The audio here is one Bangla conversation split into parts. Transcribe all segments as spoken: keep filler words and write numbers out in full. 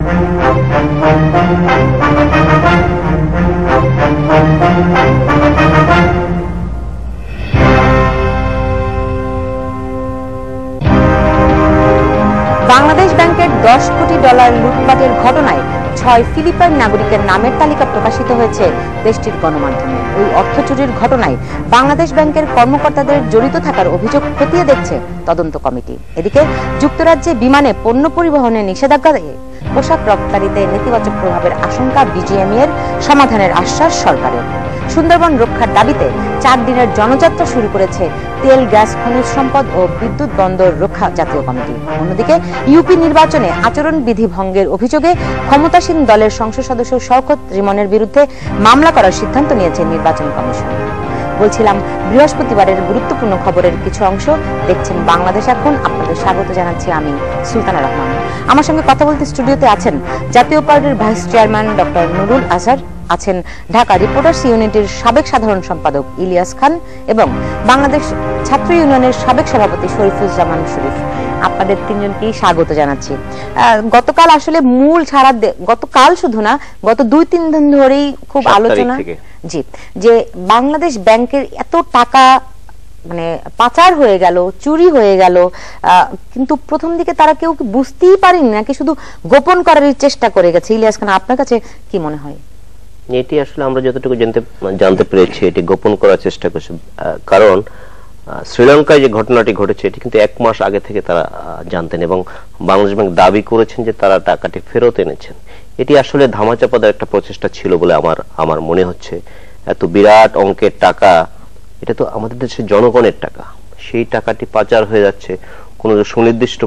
বাংলাদেশ ব্যাংকের দশ কোটি ডলার লুটপাটের ঘটনায় ছয় ফিলিপাইন নাগরিকের নামের তালিকা প্রকাশিত হয়েছে দেশটির গণমাধ্যমে। ওই অর্থ চুরির ঘটনায় বাংলাদেশ ব্যাংকের কর্মকর্তাদের জড়িত থাকার অভিযোগ খতিয়ে দেখছে তদন্ত কমিটি। এদিকে যুক্তরাজ্যে বিমানে পণ্য পরিবহনে নিষেধাজ্ঞা পোশাক রপ্তানিতে নেতিবাচক প্রভাবের আশঙ্কা বিজিএমই এর সমাধানের আশ্বাস সরকারের। সুন্দরবন রক্ষার দাবিতে চার দিনের জনযাত্রা শুরু করেছে তেল, গ্যাস, খনিজ সম্পদ ও বিদ্যুৎ বন্দর রক্ষা জাতীয় কমিটি। অন্যদিকে ইউপি নির্বাচনে আচরণ বিধি ভঙ্গের অভিযোগে ক্ষমতাসীন দলের সংসদ সদস্য শওকত রিমনের বিরুদ্ধে মামলা করার সিদ্ধান্ত নিয়েছে নির্বাচন কমিশন। বলছিলাম বৃহস্পতিবারের গুরুত্বপূর্ণ খবরের কিছু অংশ দেখছেন বাংলাদেশ এখন। আপনাদের স্বাগত জানাচ্ছি আমি সুলতানা রহমান। আমার সঙ্গে কথা বলতে স্টুডিওতে আছেন জাতীয় পার্টির vice chairman doctor Nurul Azhar, আছেন ঢাকা রিপোর্টার্স ইউনিটির সাবেক সাধারণ সম্পাদক ইলিয়াস খান এবং বাংলাদেশ ছাত্র ইউনিয়নের সাবেক সভাপতি শরীফুজ্জামান শরীফ। আপনাদের তিনজনকেই স্বাগত জানাচ্ছি। গতকাল আসলে মূল ছাড়া গতকাল শুধু না, গত দুই তিন দিন ধরেই খুব আলোচনা জি যে বাংলাদেশ ব্যাংকের এত টাকা মানে পাচার হয়ে গেল, চুরি হয়ে গেল, কিন্তু প্রথম দিকে তারা কেউ বুঝতেই পারেনি নাকি শুধু গোপন করার চেষ্টা করে গেছে। ইলিয়াস খান, আপনার কাছে কি মনে হয়? এটি আসলে আমরা যতটুকু জানতে জানতে পেরেছি এটি গোপন করার চেষ্টা করছে, কারণ শ্রীলঙ্কায় যে ঘটনাটি ঘটেছে এটি কিন্তু এক মাস আগে থেকে তারা জানতেন এবং বাংলাদেশ ব্যাংক দাবি করেছেন যে তারা টাকাটি ফেরত এনেছেন। এটি আসলে ধামাচাপা দেওয়ার একটা প্রচেষ্টা ছিল বলে আমার আমার মনে হচ্ছে। এত বিরাট অঙ্কের টাকা, এটা তো আমাদের দেশের জনগণের টাকা, সেই টাকাটি পাচার হয়ে যাচ্ছে, কোনো সুনির্দিষ্ট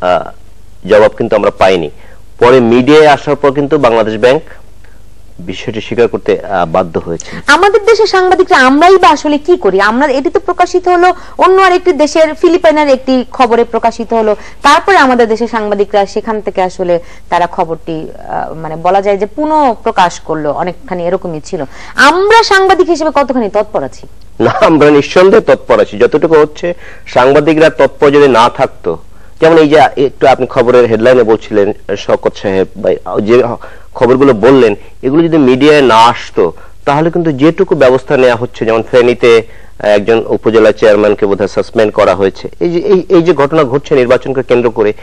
জবাব কিন্তু আমরা পাইনি। পরে মিডিয়ায় আসার পর কিন্তু বাংলাদেশ ব্যাংক বিষয়টি স্বীকার করতে বাধ্য হয়েছে। আমাদের দেশের সাংবাদিকরা আমরাই বা আসলে কি করি? আমরা এটি তো প্রকাশিত হলো অন্য আরেকটি দেশের, ফিলিপাইনের একটি খবরে প্রকাশিত হলো, তারপরে আমাদের দেশের সাংবাদিকরা সেখান থেকে আসলে তারা খবরটি মানে বলা যায় যে পুনঃ প্রকাশ করলো, অনেকখানি এরকমই ছিল। আমরা সাংবাদিক হিসেবে কতখানি তৎপর আছি? না, আমরা নিঃসন্দেহে তৎপর আছি। যতটুকু হচ্ছে সাংবাদিকরা তৎপর যদি না থাকতো, যেমন এই যে একটু আপনি খবরের হেডলাইনে বলছিলেন শওকত সাহেব যে খবরগুলো বললেন, এগুলো যদি মিডিয়ায় না আসতো তাহলে কিন্তু যেটুকু ব্যবস্থা নেওয়া হচ্ছে, যেমন ফেনীতে একজন উপজেলা চেয়ারম্যানকে বোধহয় সাসপেন্ড করা হয়েছে, এই যে এই যে ঘটনা ঘটছে নির্বাচনকে কেন্দ্র করে,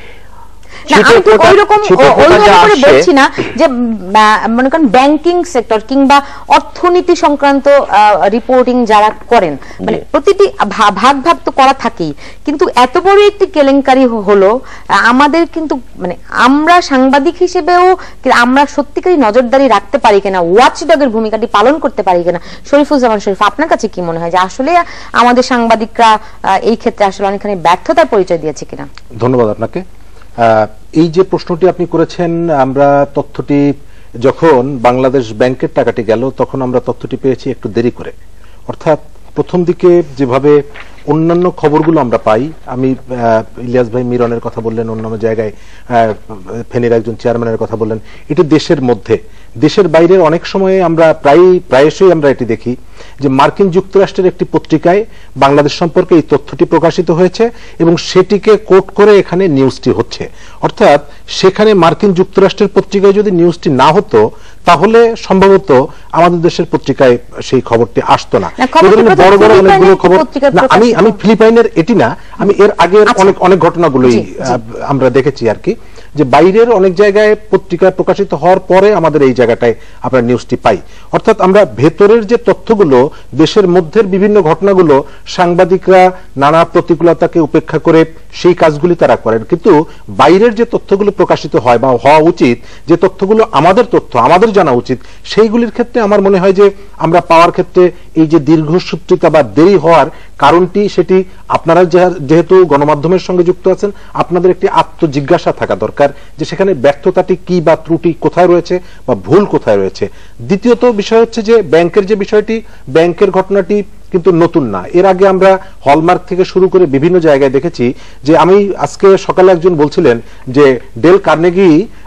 ব্যাংকিং সেক্টর কিংবা অর্থনীতি সংক্রান্ত রিপোর্টিং যারা করেন, মানে প্রতিটি ভাগ ভাগ তো করা থাকেই, কিন্তু এত বড় একটি কেলেঙ্কারি হলো আমাদের কিন্তু মানে আমরা সাংবাদিক হিসেবেও আমরা সত্যিকারই নজরদারি রাখতে পারি কিনা, ওয়াচডগের ভূমিকাটি পালন করতে পারি কিনা। শরীফুজ্জামান শরীফ, আপনার কাছে কি মনে হয় যে আসলে আমাদের সাংবাদিকরা এই ক্ষেত্রে আসলে অনেকখানি ব্যর্থতার পরিচয় দিয়েছে কিনা? ধন্যবাদ আপনাকে। এই যে প্রশ্নটি আপনি করেছেন, আমরা তথ্যটি যখন বাংলাদেশ ব্যাংকের টাকাটি গেল তখন আমরা তথ্যটি পেয়েছি একটু দেরি করে, অর্থাৎ প্রথম দিকে যেভাবে অন্যান্য খবরগুলো আমরা পাই, আমি ইলিয়াস ভাই মিরনের কথা বললেন, অন্যান্য জায়গায় ফেনীর একজন চেয়ারম্যানের কথা বললেন, এটি দেশের মধ্যে, দেশের বাইরে অনেক সময় আমরা প্রায় প্রায়শই আমরা এটি দেখি যে মার্কিন যুক্তরাষ্ট্রের একটি পত্রিকায় বাংলাদেশ সম্পর্কে এই তথ্যটি প্রকাশিত হয়েছে এবং সেটিকে কোট করে এখানে নিউজটি হচ্ছে। অর্থাৎ সেখানে মার্কিন যুক্তরাষ্ট্রের পত্রিকায় যদি নিউজটি না হতো তাহলে সম্ভবত আমাদের দেশের পত্রিকায় সেই খবরটি আসতো না। বড় বড় অনেকগুলো খবর, আমি আমি ফিলিপাইনের এটি না, আমি এর আগের অনেক অনেক ঘটনাগুলোই আমরা দেখেছি আর কি, যে বাইরের অনেক জায়গায় পত্রিকা প্রকাশিত হওয়ার পরে আমাদের এই জায়গাটায় আমরা নিউজটি পাই। অর্থাৎ আমরা ভেতরের যে তথ্যগুলো, দেশের মধ্যের বিভিন্ন ঘটনাগুলো সাংবাদিকরা নানা প্রতিকূলতাকে উপেক্ষা করে সেই কাজগুলি তারা করেন, কিন্তু বাইরের যে তথ্যগুলো প্রকাশিত হয় বা হওয়া উচিত, যে তথ্যগুলো আমাদের তথ্য আমাদের জানা উচিত, সেইগুলির ক্ষেত্রে আমার মনে হয় যে আমরা পাওয়ার ক্ষেত্রে এই যে দীর্ঘসূত্রিতা বা দেরি হওয়ার কারণটি, সেটি আপনারা যেহেতু গণমাধ্যমের সঙ্গে যুক্ত আছেন, আপনাদের একটি আত্মজিজ্ঞাসা থাকা দরকার যে সেখানে ব্যর্থতাটি কি বা ত্রুটি কোথায় রয়েছে বা ভুল কোথায় রয়েছে। দ্বিতীয়ত বিষয় হচ্ছে যে ব্যাংকের যে বিষয়টি, ব্যাংকের ঘটনাটি কিন্তু নতুন না, এর আগে আমরা হলমার্ক থেকে শুরু করে বিভিন্ন জায়গায় দেখেছি যে, আমি আজকে সকালে একজন বলছিলেন যে ডেল কার্নেগি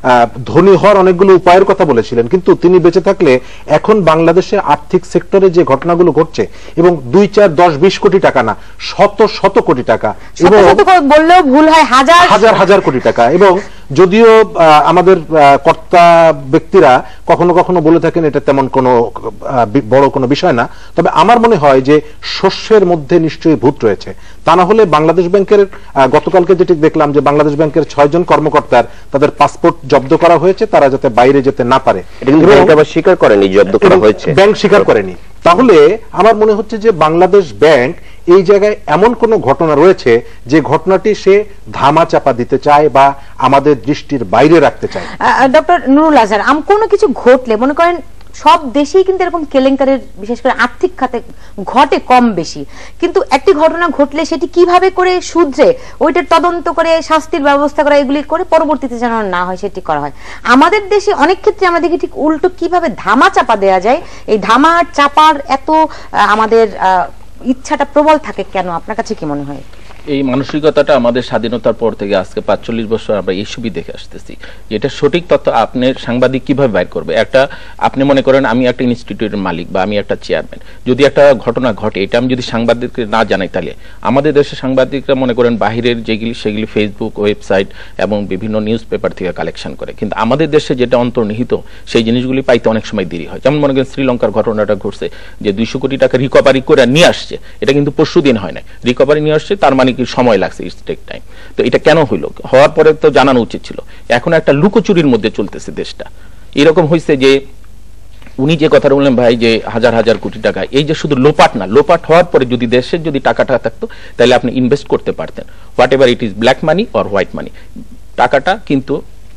ধনী হওয়ার অনেকগুলো উপায়ের কথা বলেছিলেন, কিন্তু তিনি বেঁচে থাকলে এখন বাংলাদেশে আর্থিক সেক্টরে যে ঘটনাগুলো ঘটছে এবং দুই চার দশ বিশ কোটি টাকা না, শত শত কোটি টাকা এবং বললেও ভুল হয়, হাজার হাজার হাজার কোটি টাকা। এবং যদিও আমাদের কর্তা ব্যক্তিরা কখনো কখনো বলে থাকেন এটা তেমন কোনো বড় কোনো বিষয় না, তবে আমার মনে হয় যে শস্যের মধ্যে নিশ্চয়ই ভূত রয়েছে। তা না হলে বাংলাদেশ ব্যাংকের গতকালকে যেটি দেখলাম যে বাংলাদেশ ব্যাংকের ছয় জন কর্মকর্তার তাদের পাসপোর্ট জব্দ করা হয়েছে, তারা যাতে বাইরে যেতে না পারে। স্বীকার করেনি জব্দ করা হয়েছে, ব্যাংক স্বীকার করেনি। তাহলে আমার মনে হচ্ছে যে বাংলাদেশ ব্যাংক এই জায়গায় এমন কোন ঘটনা রয়েছে যে ঘটনাটি সে ধামা চাপা দিতে চায় বা আমাদের দৃষ্টির বাইরে রাখতে চায়। ডক্টর নুরুল আজহার, আম কোনো কিছু ঘটলে মনে করেন সব দেশেই কিন্তু এরকম কেলেঙ্কারের বিশেষ করে আর্থিক খাতে ঘটে কম বেশি, কিন্তু একটি ঘটনা ঘটলে সেটি কিভাবে করে শুধরে ওইটার তদন্ত করে শাস্তির ব্যবস্থা করা, এগুলি করে পরবর্তীতে যেন না হয় সেটি করা হয়। আমাদের দেশে অনেক ক্ষেত্রে আমরা দেখি ঠিক উল্টো, কিভাবে ধামা চাপা দেওয়া যায়, এই ধামা চাপার এত আমাদের ইচ্ছাটা প্রবল থাকে কেন, আপনার কাছে কি মনে হয়? এই মানসিকতাটা আমাদের স্বাধীনতার পর থেকে আজকে পাঁচচল্লিশ বছর আমরা এই সবই দেখে আসতেছি। যেটা সঠিক তথ্য আপনি সাংবাদিক কিভাবে বাইর করবে, একটা আপনি মনে করেন আমি একটা ইনস্টিটিউটের মালিক বা আমি একটা চেয়ারম্যান, যদি একটা ঘটনা ঘটে এটা আমি যদি সাংবাদিককে না জানাই, তাহলে আমাদের দেশের সাংবাদিকরা মনে করেন বাহিরের যেগুলি সেগুলি ফেসবুক, ওয়েবসাইট এবং বিভিন্ন নিউজ পেপার থেকে কালেকশন করে, কিন্তু আমাদের দেশে যেটা অন্তর্নিহিত সেই জিনিসগুলি পাইতে অনেক সময় দেরি হয়। যেমন মনে করেন শ্রীলঙ্কার ঘটনাটা ঘটছে যে দুইশো কোটি টাকা রিকভারি করে নিয়ে আসছে, এটা কিন্তু পরশু দিন হয় না, রিকভারি নিয়ে আসছে, তার মানে সময় লাগছে, ইটস টেক টাইম। তো এটা কেন হইল, হওয়ার পরে তো জানানো উচিত ছিল। এখন একটা লুকোচুরির মধ্যে চলতেছে দেশটা। এরকম হয়েছে যে উনি যে কথা বললেন ভাই যে হাজার হাজার কোটি টাকা, এই যে শুধু লোপাট না, লোপাট হওয়ার পরে যদি দেশের যদি টাকাটা থাকতো তাহলে আপনি ইনভেস্ট করতে পারতেন, whatever it is black money or white money. টাকাটা কিন্তু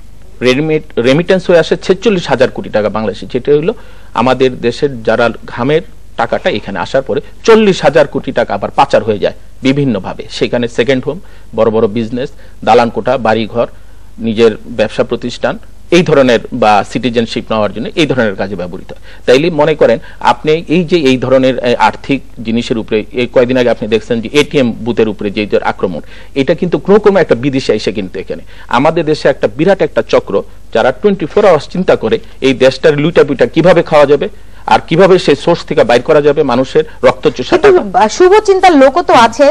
রেমিটেন্স হয়ে আসে ছেচল্লিশ হাজার কোটি টাকা বাংলাদেশে, যেটা হলো আমাদের দেশের যারা ঘামের টাকাটা এখানে আসার পরে চল্লিশ হাজার কোটি টাকা আবার পাচার হয়ে যায় বিভিন্ন ভাবে। সেখানে সেকেন্ড হোম, বড় বড় বিজনেস, দালান কোঠা, বাড়িঘর, নিজের ব্যবসা প্রতিষ্ঠান, এই ধরনের বা সিটিজেনশিপ নেওয়ার জন্য এই ধরনের কাজে ব্যবহৃত হয়। তাইলে মনে করেন আপনি এই যে এই ধরনের আর্থিক জিনিসের উপরে এই কয়েকদিন আগে আপনি দেখছেন যে এটিএম বুথের উপরে যে আক্রমণ, এটা কিন্তু কোনো কোনো একটা বিদেশে এসে কিন্তু এখানে আমাদের দেশে একটা বিরাট একটা চক্র যারা টোয়েন্টি ফোর আওয়ার্স চিন্তা করে এই দেশটার লুইটা পিটা কিভাবে খাওয়া যাবে আর কিভাবে সেই সোর্স থেকে বাইর করা যাবে মানুষের রক্তচোষা। শুভ চিন্তার লোকও তো আছে,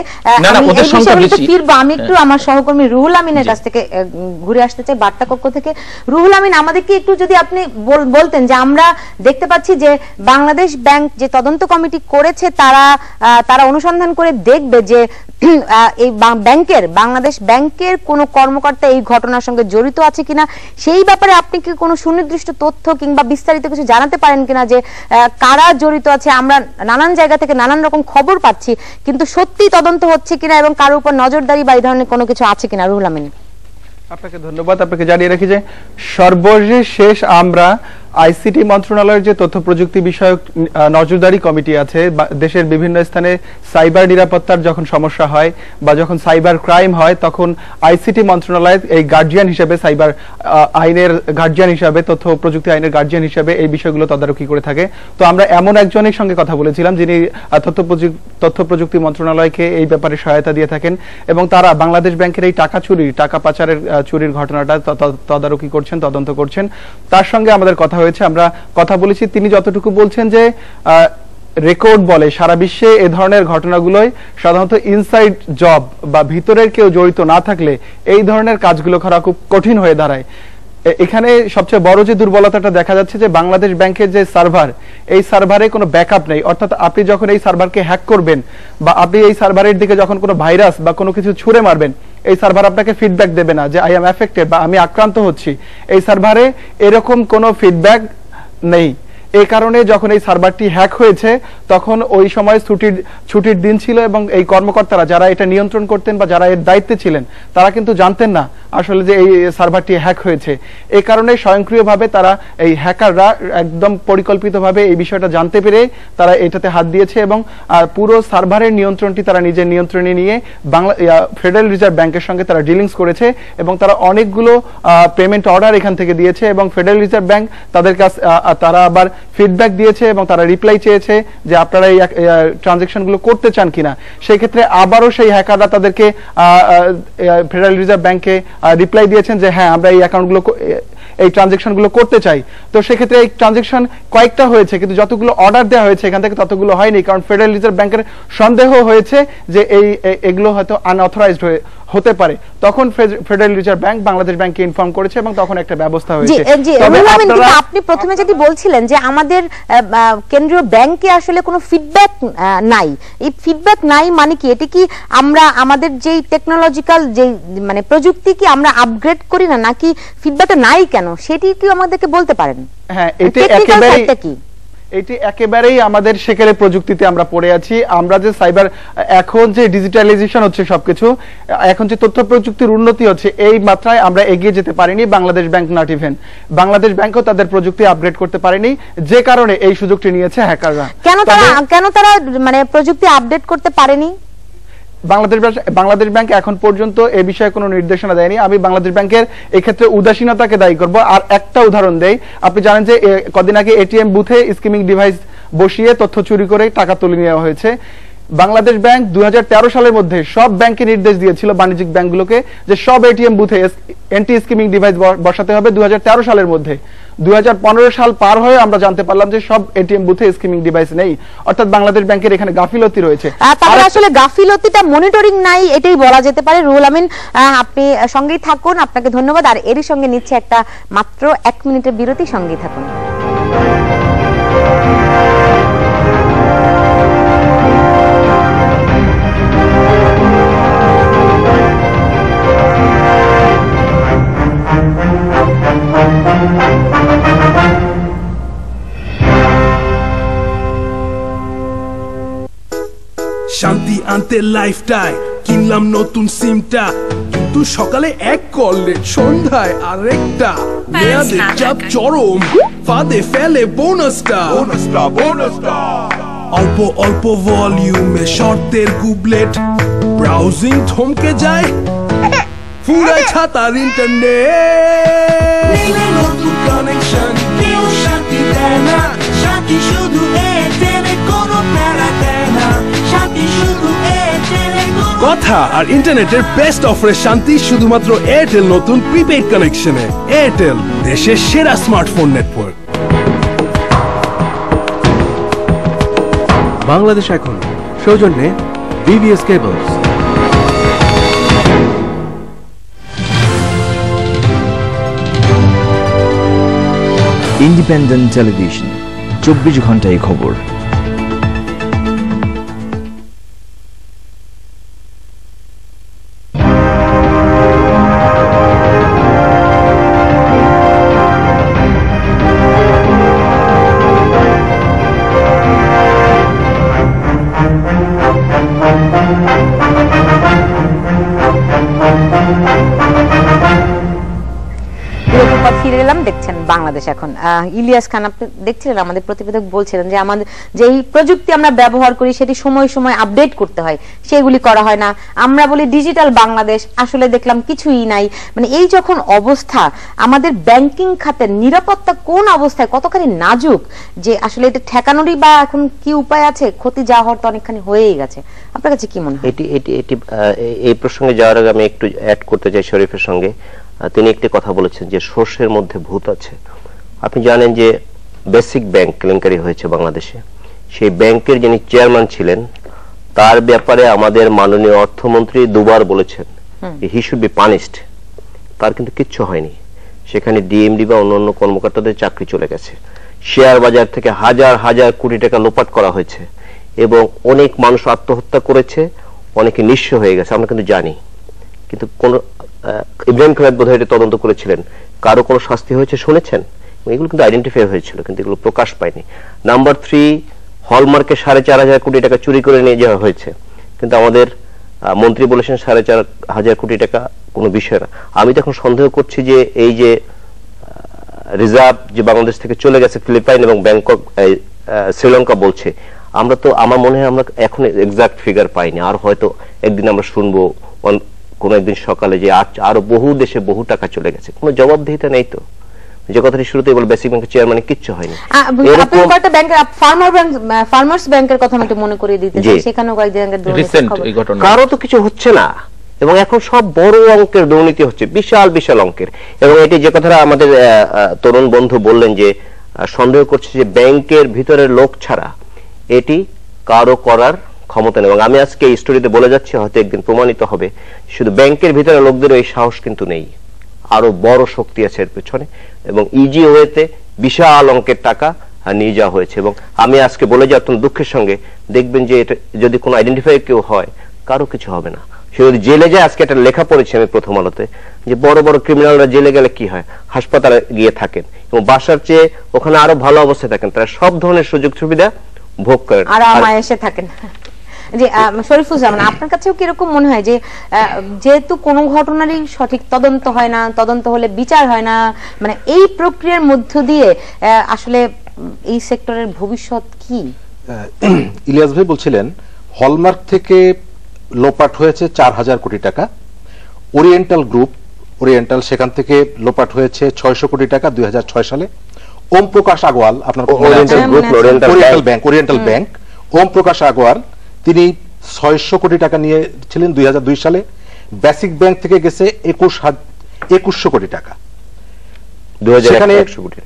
আমি একটু আমার সহকর্মী রুহুল আমিনের কাছ থেকে ঘুরে আসতে চাই, বার্তা কক্ষ থেকে। রুহুল আমিন, আমাদেরকে একটু যদি আপনি বলতেন যে আমরা দেখতে পাচ্ছি যে বাংলাদেশ ব্যাংক যে তদন্ত কমিটি করেছে তারা তারা অনুসন্ধান করে দেখবে যে এই ব্যাংকের বাংলাদেশ ব্যাংকের কোন কর্মকর্তা এই ঘটনার সঙ্গে জড়িত আছে কিনা, সেই ব্যাপারে আপনি কি কোনো সুনির্দিষ্ট তথ্য কিংবা বিস্তারিত কিছু জানাতে পারেন কিনা যে কারা জড়িত আছে? আমরা নানান জায়গা থেকে নানান রকম খবর পাচ্ছি, কিন্তু সত্যি তদন্ত হচ্ছে কিনা এবং কারোর উপর নজরদারি বা এই ধরনের কোনো কিছু আছে কিনা? রুহুল আমিন, আপনাকে ধন্যবাদ। আপনাকে জানিয়ে রাখি যে সর্বশেষ আমরা আইসিটি মন্ত্রণালয়ের যে তথ্য প্রযুক্তি বিষয়ক নজরদারি কমিটি আছে, দেশের বিভিন্ন স্থানে সাইবার নিরাপত্তার যখন সমস্যা হয় বা যখন সাইবার ক্রাইম হয় তখন আইসিটি মন্ত্রণালয় এই গার্জিয়ান হিসেবে, সাইবার আইনের গার্জিয়ান হিসেবে, তথ্য প্রযুক্তি আইনের গার্জিয়ান হিসেবে এই বিষয়গুলো তদারকি করে থাকে। তো আমরা এমন একজনের সঙ্গে কথা বলেছিলাম যিনি তথ্য তথ্য প্রযুক্তি মন্ত্রণালয়কে এই ব্যাপারে সহায়তা দিয়ে থাকেন এবং তারা বাংলাদেশ ব্যাংকের এই টাকা চুরি, টাকা পাচারের চুরির ঘটনাটা তদারকি করছেন, তদন্ত করছেন। তার সঙ্গে আমাদের কথা হয়েছে, আমরা কথা বলেছি। তিনি যতটুকু বলছেন যে রেকর্ড বলে সারা বিশ্বে এ ধরনের ঘটনাগুলোই সাধারণত ইনসাইড জব বা ভিতরের কেউ জড়িত না থাকলে এই ধরনের কাজগুলো করা খুব কঠিন হয়ে দাঁড়ায়। এখানে সবচেয়ে বড় যে দুর্বলতাটা দেখা যাচ্ছে যে বাংলাদেশ ব্যাংকের যে সার্ভার, এই সার্ভারে কোনো ব্যাকআপ নেই। অর্থাৎ আপনি যখন এই সার্ভারকে হ্যাক করবেন বা আপনি এই সার্ভারের দিকে যখন কোনো ভাইরাস বা কোনো কিছু ছুঁড়ে মারবেন, এই সার্ভার আপনাকে ফিডব্যাক দেবে না যে আই এম অ্যাফেক্টেড বা আমি আক্রান্ত হচ্ছি। এই সার্ভারে এরকম কোনো ফিডব্যাক নেই। এই কারণে যখন এই সার্ভারটি হ্যাক হয়েছে তখন ওই সময় ছুটির ছুটির দিন ছিল এবং এই কর্মকর্তারা যারা এটা নিয়ন্ত্রণ করতেন বা যারা এর দায়িত্বে ছিলেন তারা কিন্তু জানতেন না আসলে যে এই সার্ভারটি হ্যাক হয়েছে। এই কারণে স্বয়ংক্রিয়ভাবে তারা এই হ্যাকাররা একদম পরিকল্পিতভাবে এই বিষয়টা জানতে পেরে তারা এটাতে হাত দিয়েছে এবং পুরো সার্ভারের নিয়ন্ত্রণটি তারা নিজের নিয়ন্ত্রণে নিয়ে বাংলা ফেডারেল রিজার্ভ ব্যাংকের সঙ্গে তারা ডিলিংস করেছে এবং তারা অনেকগুলো পেমেন্ট অর্ডার এখান থেকে দিয়েছে এবং ফেডারেল রিজার্ভ ব্যাংক তাদের কাছে তারা আবার ফিডব্যাক দিয়েছে এবং তারা রিপ্লাই চেয়েছে যে আপনারা এই ট্রানজাকশনগুলো করতে চান কিনা। সেই ক্ষেত্রে আবারও সেই হ্যাকাররা তাদেরকে ফেডারেল রিজার্ভ ব্যাংকে রিপ্লাই দিয়েছেন যে হ্যাঁ আমরা এই অ্যাকাউন্টগুলো এই ট্রানজেকশনগুলো করতে চাই। তো সেক্ষেত্রে এই ট্রানজেকশন কয়েকটা হয়েছে, কিন্তু যতগুলো অর্ডার দেওয়া হয়েছে এখান থেকে ততগুলো হয়নি, কারণ ফেডারেল রিজার্ভ ব্যাংকের সন্দেহ হয়েছে যে এই এগুলো হয়তো আনঅথরাইজড হয়ে হতে পারে। তখন ফেডারেল রিজার্ভ ব্যাংক বাংলাদেশ ব্যাংককে ইনফর্ম করেছে এবং তখন একটা ব্যবস্থা হয়েছে। আপনি প্রথমে যেটি বলছিলেন যে আমাদের কেন্দ্রীয় ব্যাংকে আসলে কোনো ফিডব্যাক নাই, এই ফিডব্যাক নাই মানে কি, এটি কি আমরা আমাদের যেই টেকনোলজিক্যাল যে মানে প্রযুক্তি কি আমরা আপগ্রেড করি না, নাকি ফিডব্যাকটা নাই কেন, সেটি কি আমাদেরকে বলতে পারেন? হ্যাঁ, এটি একেবারেই এটি একেবারেই আমাদের সেকেলে প্রযুক্তিতে আমরা পড়ে আছি। আমরা যে সাইবার এখন যে ডিজিটালাইজেশন হচ্ছে সবকিছু, এখন যে তথ্য প্রযুক্তির উন্নতি হচ্ছে, এই মাত্রায় আমরা এগিয়ে যেতে পারিনি। Bangladesh bank not even, Bangladesh ব্যাংকও তাদের প্রযুক্তি আপগ্রেড করতে পারেনি, যে কারণে এই সুযোগটি নিয়েছে হ্যাকাররা। কেন তারা কেন তারা মানে প্রযুক্তি আপডেট করতে পারেনি? বাংলাদেশ বাংলাদেশ ব্যাংক এখন পর্যন্ত এ বিষয়ে কোনো নির্দেশনা দেয়নি। আমি বাংলাদেশ ব্যাংকের এই ক্ষেত্রে উদাসীনতাকে দায়ী করব। আর একটা উদাহরণ দেই, আপনি জানেন যে কদিন আগে এটিএম বুথে স্কিমিং ডিভাইস বসিয়ে তথ্য চুরি করে টাকা তুলে নেওয়া হয়েছে। বাংলাদেশ ব্যাংক দুই হাজার তেরো সালের মধ্যে সব ব্যাংকে নির্দেশ দিয়েছিল বাণিজ্যিক ব্যাংকগুলোকে যে সব এটিএম বুথে অ্যান্টি স্কিমিং ডিভাইস বসাতে হবে দুই হাজার তেরো সালের মধ্যে। দুই হাজার পনেরো সাল পার হয়ে আমরা জানতে পারলাম যে সব এটিএম বুথে স্কিমিং ডিভাইস নেই, অর্থাৎ বাংলাদেশ ব্যাংকের এখানে গাফিলতি রয়েছে। তাহলে আসলে গাফিলতিটা মনিটরিং নাই এটাই বলা যেতে পারে। রুহুল আমিন, আপনি সঙ্গেই থাকুন, আপনাকে ধন্যবাদ। আর এরই সঙ্গে নিচ্ছে একটা মাত্র এক মিনিটের বিরতি, সঙ্গেই থাকুন। শান্তি আনতে লাইফটাই কিনলাম নতুন সিমটা, কিন্তু সকালে এক করলে সন্ধ্যায় আরেকটা, মেয়াদের চাপ চরম, ফাঁদে ফেলে বোনাসটা বোনাসটা বোনাসটা অল্প অল্প ভলিউমে শর্তের গুবলেট, ব্রাউজিং থমকে যায়, ফুরায় ছাতার ইন্টারনেট, নতুন কানেকশন কেউ শান্তি দেয় না, শান্তি শুধু এয়ারটেলে, কোনো প্যারা দেয় না, শান্তি শুধু এয়ারটেলে। কথা আর ইন্টারনেটের বেস্ট অফারের শান্তি শুধুমাত্র এয়ারটেল নতুন প্রিপেইড কানেকশনে। এয়ারটেল, দেশের সেরা স্মার্টফোন নেটওয়ার্ক। বাংলাদেশ এখন সৌজন্যে ভিভিএস কেবলস। ইন্ডিপেন্ডেন্ট টেলিভিশন, চব্বিশ ঘন্টায় খবর। ফিরে এলাম, দেখছেন বাংলাদেশ এখন। ইলিয়াস খান, আপনি দেখছিলেন আমাদের প্রতিবেদক বলছিলেন যে আমাদের যে প্রযুক্তি আমরা ব্যবহার করি সেটি সময় সময় আপডেট করতে হয়, সেগুলি করা হয় না। আমরা বলি ডিজিটাল বাংলাদেশ, আসলে দেখলাম কিছুই নাই। মানে এই যখন অবস্থা, আমাদের ব্যাংকিং খাতের নিরাপত্তা কোন অবস্থায়, কতখানি নাজুক, যে আসলে এটা ঠেকানোরই বা এখন কি উপায় আছে? ক্ষতি যা হওয়ার তো অনেকখানি হয়েই গেছে। আপনার কাছে কি মনে হয়? এটি এটি এটি এই প্রসঙ্গে যাওয়ার আগে আমি একটু অ্যাড করতে চাই শরীফের সঙ্গে। তিনি একটি কথা বলেছেন যে সর্ষের মধ্যে ভূত আছে। আপনি জানেন যে বেসিক ব্যাংক কেলেঙ্কারি হয়েছে বাংলাদেশে, সেই ব্যাংকের যিনি চেয়ারম্যান ছিলেন তার ব্যাপারে আমাদের মাননীয় অর্থমন্ত্রী দুবার বলেছেন হি শুড বি পানিশড। তার কিন্তু কিচ্ছু হয়নি, সেখানে ডিএমডি বা অন্যান্য কর্মকর্তাদের চাকরি চলে গেছে, শেয়ার বাজার থেকে হাজার হাজার কোটি টাকা লোপাট করা হয়েছে এবং অনেক মানুষ আত্মহত্যা করেছে, অনেকে নিঃস্ব হয়ে গেছে, আমরা কিন্তু জানি। কিন্তু কোন ইব্রাহিম খালেদ বোধহয় এটা তদন্ত করেছিলেন, কারো কোনো শাস্তি হয়েছে শুনেছেন? এগুলো কিন্তু আইডেন্টিফাই হয়েছিল, কিন্তু এগুলো প্রকাশ পায়নি। নাম্বার থ্রি, হলমার্কে সাড়ে চার হাজার কোটি টাকা চুরি করে নিয়ে যাওয়া হয়েছে, কিন্তু আমাদের মন্ত্রী বলেছেন সাড়ে চার হাজার কোটি টাকা কোনো বিষয় না। আমি তো এখন সন্দেহ করছি যে এই যে রিজার্ভ যে বাংলাদেশ থেকে চলে গেছে ফিলিপাইন এবং ব্যাংকক শ্রীলঙ্কা বলছে, আমরা তো আমার মনে হয় আমরা এখন এক্সাক্ট ফিগার পাইনি, আর হয়তো একদিন আমরা শুনবো কোন একদিন সকালে যে আরো বহু দেশে বহু টাকা চলে গেছে। কোনো জবাবদিহিতা নেই তো। যে কথাটি শুরুতে বল বেসিক ব্যাংকের চেয়ারম্যান কিচ্ছু হয়নি। আপনি কয়েকটা ব্যাংকের ফার্মার ব্যাংক ফার্মার্স ব্যাংকের কথা আমি একটু মনে করিয়ে দিতে চাই, সেখানেও কয়েক জায়গায় দুর্নীতির খবর। কারো তো কিছু হচ্ছে না এবং এখন সব বড় অঙ্কের দুর্নীতি হচ্ছে, বিশাল বিশাল অঙ্কের। এবং এটি যে কথাটা আমাদের তরুণ বন্ধু বললেন যে সন্দেহ করছে যে ব্যাংকের ভিতরের লোক ছাড়া এটি কারো করার ক্ষমতা নেই। এবং আমি আজকে এই স্টোরিতে বলে যাচ্ছি, হয়তো একদিন প্রমাণিত হবে শুধু ব্যাংকের ভিতরে লোকদের এই সাহস কিন্তু নেই, আরো বড় শক্তি আছে এর পেছনে। এবং ইজি ওয়েতে বিশাল অঙ্কের টাকা নিয়ে যাওয়া হয়েছে। এবং আমি আজকে বলে যাই অত্যন্ত দুঃখের সঙ্গে, দেখবেন যে এটা যদি কোনো আইডেন্টিফাই কেউ হয়, কারো কিছু হবে না। সে যদি জেলে যায়, আজকে একটা লেখা পড়েছি আমি প্রথম আলোতে, যে বড় বড় ক্রিমিনালরা জেলে গেলে কি হয়, হাসপাতালে গিয়ে থাকেন এবং বাসার চেয়ে ওখানে আরো ভালো অবস্থায় থাকেন, তারা সব ধরনের সুযোগ সুবিধা ভোগ করেন আর এসে থাকেন। যে শরীফুজ্জামান, আপনার কাছেও কিরকম মনে হয় যে যেহেতু কোনো ঘটনারই সঠিক তদন্ত হয় না, তদন্ত হলে বিচার হয় না, মানে এই প্রক্রিয়ার মধ্য দিয়ে আসলে এই সেক্টরের ভবিষ্যৎ কি? ইলিয়াস ভাই বলছিলেন হলমার্ক থেকে লোপাট হয়েছে চার হাজার কোটি টাকা, ওরিয়েন্টাল গ্রুপ ওরিয়েন্টাল সেখান থেকে লোপাট হয়েছে ছয়শো কোটি টাকা দুই হাজার ছয় সালে। ওম প্রকাশ আগওয়াল, আপনার Oriental bank Oriental bank Om Prakash Agwal তিনি ছয়শো কোটি টাকা নিয়েছিলেন দুই হাজার দুই সালে। বেসিক ব্যাংক থেকে গেছে একুশ একুশশো কোটি টাকা। সেখানে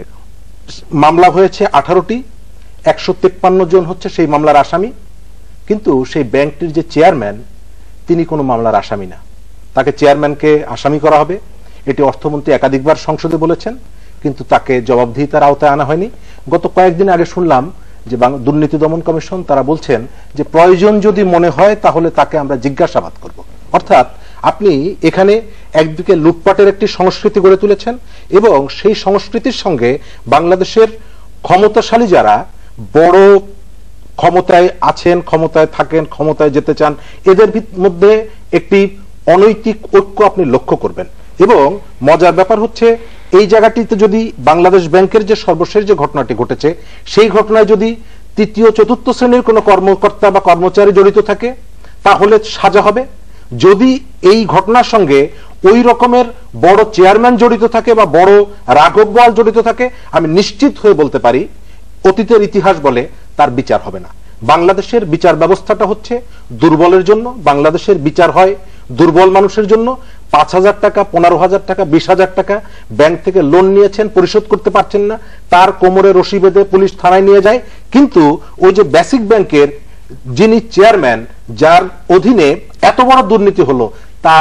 মামলা হয়েছে আঠারোটি, একশো তেপ্পান্ন জন হচ্ছে সেই মামলার আসামি। কিন্তু সেই ব্যাংকটির যে চেয়ারম্যান, তিনি কোনো মামলার আসামি না, তাকে চেয়ারম্যানকে আসামি করা হবে, এটি অর্থমন্ত্রী একাধিকবার সংসদে বলেছেন, কিন্তু তাকে জবাবদিহিতার আওতায় আনা হয়নি। গত কয়েকদিন আগে শুনলাম যে দুর্নীতি দমন কমিশন তারা বলছেন যে প্রয়োজন যদি মনে হয় তাহলে তাকে আমরা জিজ্ঞাসাবাদ করব। অর্থাৎ আপনি এখানে একদিকে লুটপাটের একটি সংস্কৃতি গড়ে তুলেছেন এবং সেই সংস্কৃতির সঙ্গে বাংলাদেশের ক্ষমতাশালী যারা বড় ক্ষমতায় আছেন, ক্ষমতায় থাকেন, ক্ষমতায় যেতে চান, এদের মধ্যে একটি অনৈতিক ঐক্য আপনি লক্ষ্য করবেন। এবং মজার ব্যাপার হচ্ছে এই জায়গাটিতে যদি বাংলাদেশ ব্যাংকের যে সর্বশেষ যে ঘটনাটি ঘটেছে, সেই ঘটনায় যদি তৃতীয় চতুর্থ শ্রেণীর কোনো কর্মকর্তা বা কর্মচারী জড়িত থাকে তাহলে সাজা হবে। যদি এই ঘটনার সঙ্গে ওই রকমের বড় চেয়ারম্যান জড়িত থাকে বা বড় রাঘব বোয়াল জড়িত থাকে, আমি নিশ্চিত হয়ে বলতে পারি অতীতের ইতিহাস বলে তার বিচার হবে না। বাংলাদেশের বিচার ব্যবস্থাটা হচ্ছে দুর্বলের জন্য, বাংলাদেশের বিচার হয় দুর্বল মানুষের জন্য। পাঁচ হাজার টাকা, পনেরো হাজার টাকা, বিশ হাজার টাকা ব্যাংক থেকে লোন নিয়েছেন, পরিশোধ করতে পারছেন না, তার কোমরে রশি বেঁধে পুলিশ থানায় নিয়ে যায়। কিন্তু ওই যে বেসিক ব্যাংকের যিনি চেয়ারম্যান, যার অধীনে এত বড় দুর্নীতি হলো, তার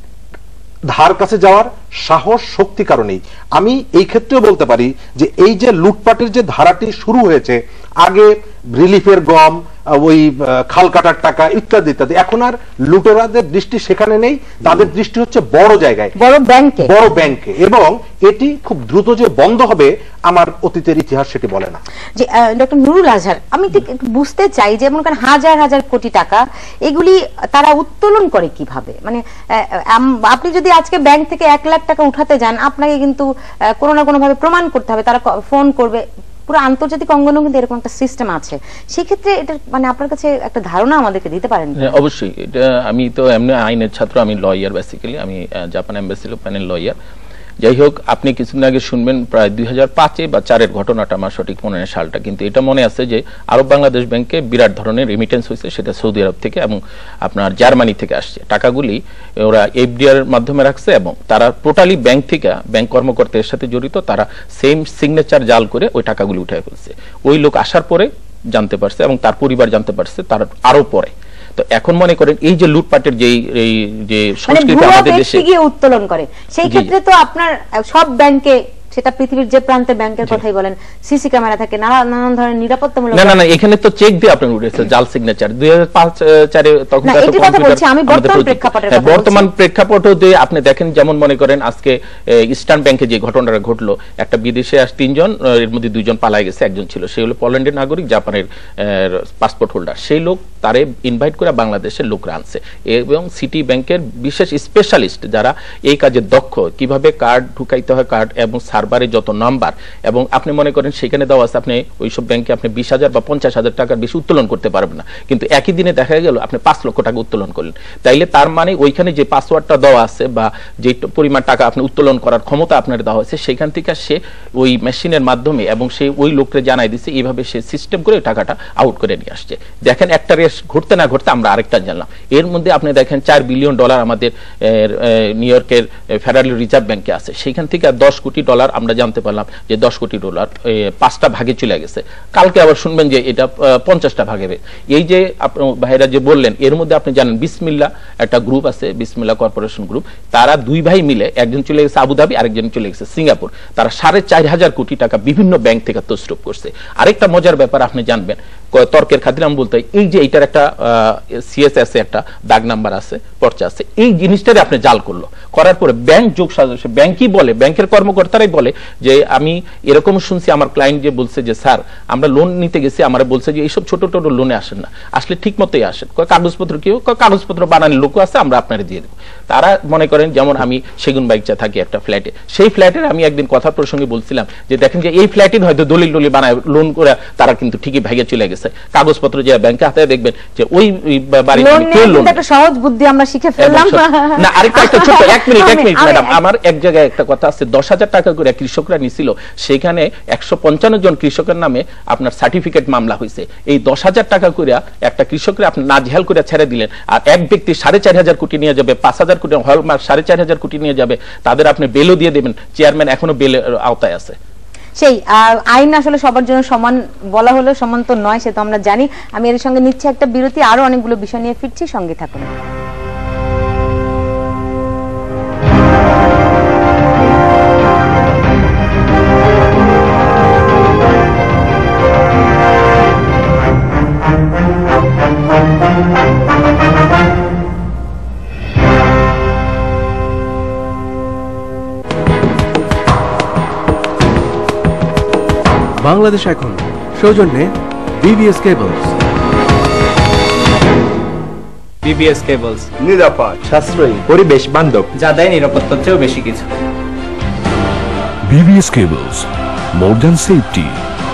ধার কাছে যাওয়ার সাহস শক্তি কারণেই আমি এই ক্ষেত্রেও বলতে পারি যে এই যে লুটপাটের যে ধারাটি শুরু হয়েছে, আগে রিলিফের গম, ওই খাল কাটার টাকা ইত্যাদি ইত্যাদি, এখন আর লুটেরাদের দৃষ্টি সেখানে নেই, তাদের দৃষ্টি হচ্ছে বড় জায়গায়, বড় ব্যাংকে বড় ব্যাংকে এবং এটি খুব দ্রুত যে বন্ধ হবে আমার অতীতের ইতিহাস সেটি বলে না। যে ডক্টর নুরুল আজহার, আমি ঠিক বুঝতে চাই যে মনে করেন হাজার হাজার কোটি টাকা এগুলি তারা উত্তোলন করে কিভাবে? মানে আপনি যদি আজকে ব্যাংক থেকে এক লাখ টাকা উঠাতে যান, আপনাকে কিন্তু কোনো না কোনো ভাবে প্রমাণ করতে হবে, তারা ফোন করবে। পুরো আন্তর্জাতিক অঙ্গনেও কিন্তু এরকম একটা সিস্টেম আছে। সেই ক্ষেত্রে এটা মানে আপনার কাছে একটা ধারণা আমাদেরকে দিতে পারেন? অবশ্যই, এটা আমি তো এমনি আইনের ছাত্র, আমি লয়ার, বেসিক্যালি আমি জাপান এমবাসি প্যানেল লয়ার। যাই হোক, আপনি কিছুদিন আগে শুনবেন প্রায় দুই হাজার পাঁচে বা চারের ঘটনাটা, আমার সঠিক মনে নেই সালটা, কিন্তু এটা মনে আছে যে আরব বাংলাদেশ ব্যাংকে বিরাট ধরনের রেমিটেন্স হয়েছে, সেটা সৌদি আরব থেকে এবং আপনার জার্মানি থেকে আসছে। টাকাগুলি ওরা এফডিআর এর মাধ্যমে রাখছে এবং তারা টোটালি ব্যাংক থেকে, ব্যাংক কর্মকর্তাদের সাথে জড়িত, তারা সেম সিগনেচার জাল করে ওই টাকাগুলি উঠে ফেলছে। ওই লোক আসার পরে জানতে পারছে এবং তার পরিবার জানতে পারছে তার আরো পরে। তো এখন মনে করেন এই যে লুটপাটের যে এই যে সংস্কৃতি আমাদের দেশে গিয়ে উত্তোলন করে, সেই ক্ষেত্রে তো আপনার সব ব্যাংকে, সেটা পৃথিবীর যে প্রান্তে ব্যাংকের কথাই বলেন, সিসি ক্যামেরা থাকে, নানান ধরনের নিরাপত্তামূলক। না না না, এখানে তো চেক দিয়ে আপনি উঠেছে জাল সিগনেচার দুই হাজার পাঁচ চারে, তখন তো এটি কথা বলছি আমি বর্তমান প্রেক্ষাপটের কথা বলছি। বর্তমান প্রেক্ষাপটে আপনি দেখেন, যেমন মনে করেন আজকে ইস্টার্ন ব্যাংকে যে ঘটনাটা ঘটলো, একটা বিদেশে আস তিনজন, এর মধ্যে দুইজন পালায় গেছে, একজন ছিল সে হলো পোল্যান্ডের নাগরিক, জাপানের পাসপোর্ট হোল্ডার। সেই লোক তারে ইনভাইট করে বাংলাদেশের লোকরা আনছে এবং সিটি ব্যাংকের বিশেষ স্পেশালিস্ট যারা এই কাজে দক্ষ, কিভাবে কার্ড ঢুকাইতে হয়, কার্ড এবং সার্ভ সার্ভারে যত নাম্বার, এবং আপনি মনে করেন সেখানে দেওয়া আছে আপনি ওইসব ব্যাংকে আপনি বিশ হাজার বা পঞ্চাশ হাজার টাকার বেশি উত্তোলন করতে পারবেন না, কিন্তু একই দিনে দেখা গেল আপনি পাঁচ লক্ষ টাকা উত্তোলন করলেন। তাইলে তার মানে ওইখানে যে পাসওয়ার্ডটা দেওয়া আছে বা যে পরিমাণ টাকা আপনি উত্তোলন করার ক্ষমতা আপনার দেওয়া হয়েছে, সেখান থেকে সে ওই মেশিনের মাধ্যমে এবং সে ওই লোককে জানাই দিচ্ছে, এইভাবে সে সিস্টেম করে টাকাটা আউট করে নিয়ে আসছে। দেখেন একটা রেস ঘুরতে না ঘুরতে আমরা আরেকটা জানলাম। এর মধ্যে আপনি দেখেন চার বিলিয়ন ডলার আমাদের নিউ ইয়র্কের ফেডারেল রিজার্ভ ব্যাংকে আছে, সেখান থেকে দশ কোটি ডলার আমরা জানতে পারলাম যে দশ কোটি ডলার পাঁচটা ভাগে চলে গেছে। কালকে আবার শুনবেন যে এটা পঞ্চাশটা ভাগে। এই যে ভাইরা যে বললেন, এর মধ্যে আপনি জানেন বিসমিল্লা একটা গ্রুপ আছে, বিসমিল্লা কর্পোরেশন গ্রুপ, তারা দুই ভাই মিলে, একজন চলে গেছে আবুধাবি, আরেকজন চলে গেছে সিঙ্গাপুর, তারা সাড়ে চার হাজার কোটি টাকা বিভিন্ন ব্যাংক থেকে তছরুপ করছে। আরেকটা মজার ব্যাপার আপনি জানবেন, তর্কের খাতিরে আমি বলতে এই যে এইটার একটা সিএসএস একটা দাগ নাম্বার আছে, পর্চা আছে, এই জিনিসটারে আপনি জাল করলো, করার পরে ব্যাংক যোগ সাজসে ব্যাংকই বলে, ব্যাংকের কর্মকর্তারাই বলে যে আমি এরকম শুনছি, আমার ক্লায়েন্ট যে বলছে যে স্যার আমরা লোন নিতে গেছি, আমরা বলছে যে এইসব ছোট ছোট লোনে আসেন না, আসলে ঠিক মতোই আসেন, কাগজপত্র কেউ কাগজপত্র বানানোর লোক আছে, আমরা আপনারা দিয়ে দেবো। তারা মনে করেন যেমন আমি সেগুন বাইকচা থাকি একটা ফ্ল্যাটে, সেই ফ্ল্যাটের আমি একদিন কথা প্রসঙ্গে বলছিলাম যে দেখেন যে এই ফ্ল্যাটে হয়তো দলিল দলিল বানায় লোন করে তারা কিন্তু ঠিকই ভাগে চলে গেছে, কাগজপত্র যে ব্যাংকে হাতে দেখবেন যে ওই বাড়ির একটা সহজ বুদ্ধি আমরা শিখে ফেললাম। না আরেকটা একটা ছোট এক মিনিট এক মিনিট ম্যাডাম, আমার এক জায়গায় একটা কথা আছে, দশ হাজার টাকা করে কৃষকরা নিছিল, সেখানে একশো পঞ্চান্ন জন কৃষকের নামে আপনার সার্টিফিকেট মামলা হয়েছে। এই দশ হাজার টাকা করে একটা কৃষকরা আপনি নাজেহাল করে ছেড়ে দিলেন, আর এক ব্যক্তি সাড়ে চার হাজার কোটি নিয়ে যাবে, পাঁচ হাজার কোটি হলমার্ক সাড়ে চার হাজার কোটি নিয়ে যাবে, তাদের আপনি বেলও দিয়ে দেবেন, চেয়ারম্যান এখনো বেলের আওতায় আছে। সেই আইন আসলে সবার জন্য সমান বলা হলো, সমান তো নয়, সে তো আমরা জানি। আমি এর সঙ্গে নিচ্ছি একটা বিরতি, আরো অনেকগুলো বিষয় নিয়ে ফিরছি, সঙ্গে থাকুন। বাংলাদেশ এখন সৌজন্যে বিবিএস কেবলস। বিবিএস কেবলস নিরাপদ, সাশ্রয়ী, পরিবেশ বান্ধব, যা দেয় নিরাপত্তার চেয়েও বেশি কিছু। BBS cables, more than safety.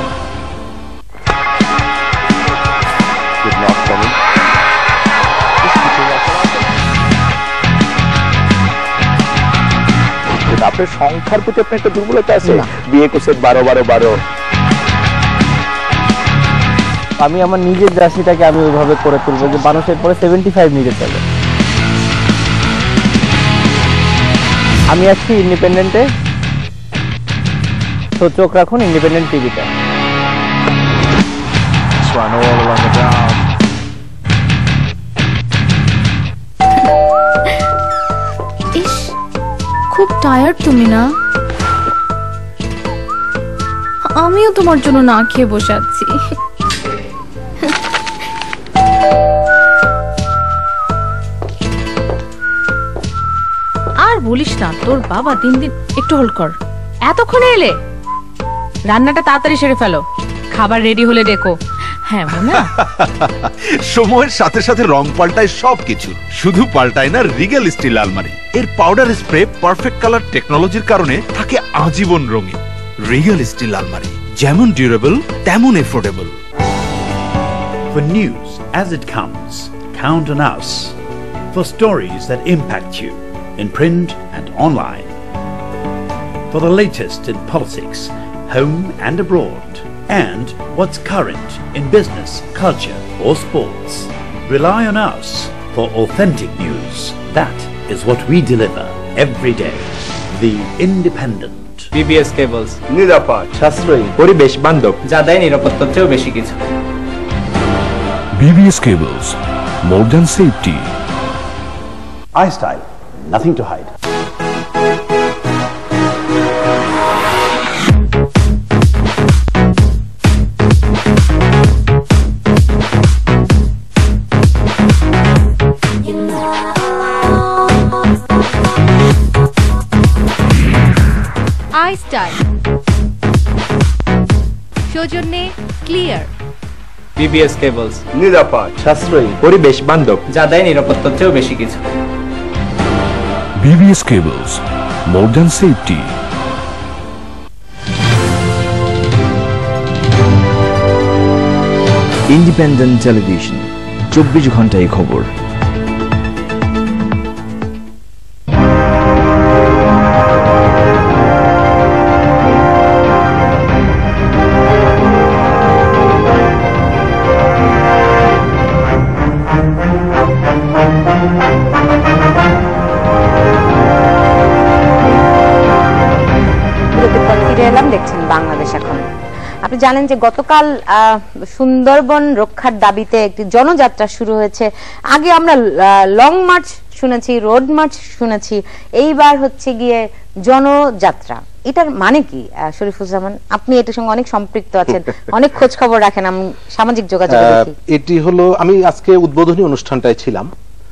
আপনার সংখ্যার প্রতি আপনার একটা দুর্বলতা আছে, বিয়ে করছে বারো বারো বারো। আমি আমার নিজের জার্সিটাকে আমি ওইভাবে করে তুলবো যে মানুষের পরে সেভেন্টি ফাইভ নিতে চলে। আমি আছি ইন্ডিপেন্ডেন্টে, তো চোখ রাখুন ইন্ডিপেন্ডেন্ট টিভিতে। ইস, খুব টায়ার্ড তুমি না? আমিও তোমার জন্য না খেয়ে বসে আছি। আর বলিস না, তোর বাবা দিন দিন। একটু হোল্ড কর, এতক্ষণে এলে? রান্নাটা তাড়াতাড়ি সেরে ফেলো, খাবার রেডি হলে ডেকো। হ্যাঁ না, সময়ের সাথে সাথে রং পাল্টায় সবকিছু, শুধু পাল্টায় না রিগেল স্টিল আলমারি। এর পাউডার স্প্রে পারফেক্ট কালার টেকনোলজির কারণে থাকে আজীবন রঙিন। রিগেল স্টিল আলমারি, যেমন ডিউরেবল তেমন affordable. For news as it comes, count on us. For stories that impact you in print and online. For the latest in politics, home and abroad, and what's current in business, culture or sports. Rely on us for authentic news. That is what we deliver every day. The Independent. BBS cables, নিরাপদ, সাশ্রয়ী, পরিবেশ বান্ধব, যা দেয় নিরাপত্তার চেয়েও বেশি কিছু। BBS cables, more than safety. iStyle, nothing to hide. iStyle, সৌজন্যে ক্লিয়ার। বিবিএস কেবলস, নিরাপদ, সাশ্রয়ী, পরিবেশ বান্ধব, যা দেয় নিরাপত্তার চেয়েও বেশি কিছু। BBS cables, more than safety. Independent television, চব্বিশ ঘন্টায় খবর। দেখছেন বাংলাদেশ এখন। আপনি জানেন যে গতকাল সুন্দরবন রক্ষার দাবিতে একটি জনযাত্রা শুরু হয়েছে। আগে আমরা লং মার্চ শুনেছি, রোড মার্চ শুনেছি, এইবার হচ্ছে গিয়ে জনযাত্রা। এটার মানে কি শরীফুজ্জামান? আপনি এটার সঙ্গে অনেক সম্পৃক্ত আছেন, অনেক খোঁজ খবর রাখেন, আমি সামাজিক যোগাযোগ দেখি। এটি হলো, আমি আজকে উদ্বোধনী অনুষ্ঠানটায় ছিলাম।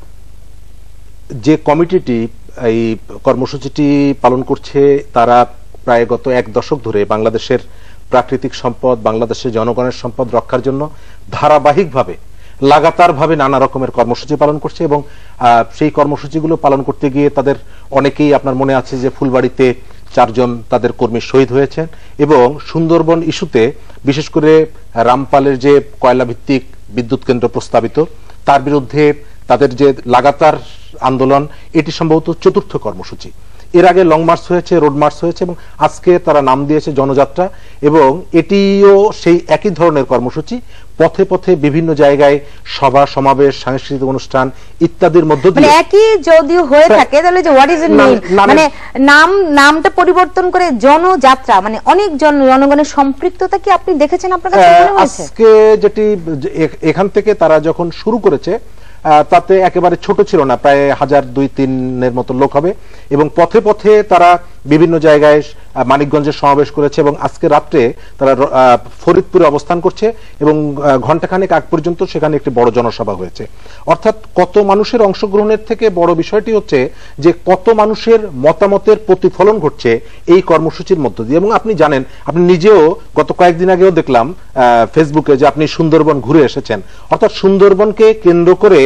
যে কমিটিটি এই কর্মসূচিটি পালন করছে তারা প্রায় গত এক দশক ধরে বাংলাদেশের প্রাকৃতিক সম্পদ, বাংলাদেশের জনগণের সম্পদ রক্ষার জন্য ধারাবাহিকভাবে লাগাতারভাবে নানা রকমের কর্মসূচি পালন করছে এবং সেই কর্মসূচিগুলো পালন করতে গিয়ে তাদের অনেকেই, আপনার মনে আছে যে ফুলবাড়িতে চারজন তাদের কর্মী শহীদ হয়েছেন এবং সুন্দরবন ইস্যুতে বিশেষ করে রামপালের যে কয়লা ভিত্তিক বিদ্যুৎ কেন্দ্র প্রস্তাবিত তার বিরুদ্ধে তাদের যে লাগাতার আন্দোলন, এটি সম্ভবত চতুর্থ কর্মসূচি। এর আগে লং মার্চ হয়েছে, রোড মার্চ হয়েছে এবং আজকে তারা নাম দিয়েছে জনযাত্রা এবং এটিও সেই একই ধরনের কর্মসূচি। পথে পথে বিভিন্ন জায়গায় সভা সমাবেশ, সাংস্কৃতিক অনুষ্ঠান ইত্যাদির মধ্য দিয়ে একই যদিও হয়ে থাকে, তাহলে যে হোয়াট ইজ ইট মিন, মানে নাম নামটা পরিবর্তন করে জনযাত্রা, মানে অনেক জন জনগণের সম্পৃক্ততা কি আপনি দেখেছেন আপনার কাছে মনে হয়েছে? আজকে যেটি এখান থেকে তারা যখন শুরু করেছে তাতে একেবারে ছোট ছিল না, প্রায় হাজার দুই তিনের মতো লোক হবে এবং পথে পথে তারা বিভিন্ন জায়গায় মানিকগঞ্জে সমাবেশ করেছে এবং আজকে রাত্রে তারা ফরিদপুরে অবস্থান করছে এবং ঘণ্টাখানেক আগ পর্যন্ত সেখানে একটি বড় জনসভা হয়েছে। অর্থাৎ কত মানুষের অংশগ্রহণের থেকে বড় বিষয়টি হচ্ছে যে কত মানুষের মতামতের প্রতিফলন ঘটছে এই কর্মসূচির মধ্য দিয়ে। এবং আপনি জানেন, আপনি নিজেও গত কয়েকদিন আগেও দেখলাম ফেসবুকে যে আপনি সুন্দরবন ঘুরে এসেছেন। অর্থাৎ সুন্দরবনকে কেন্দ্র করে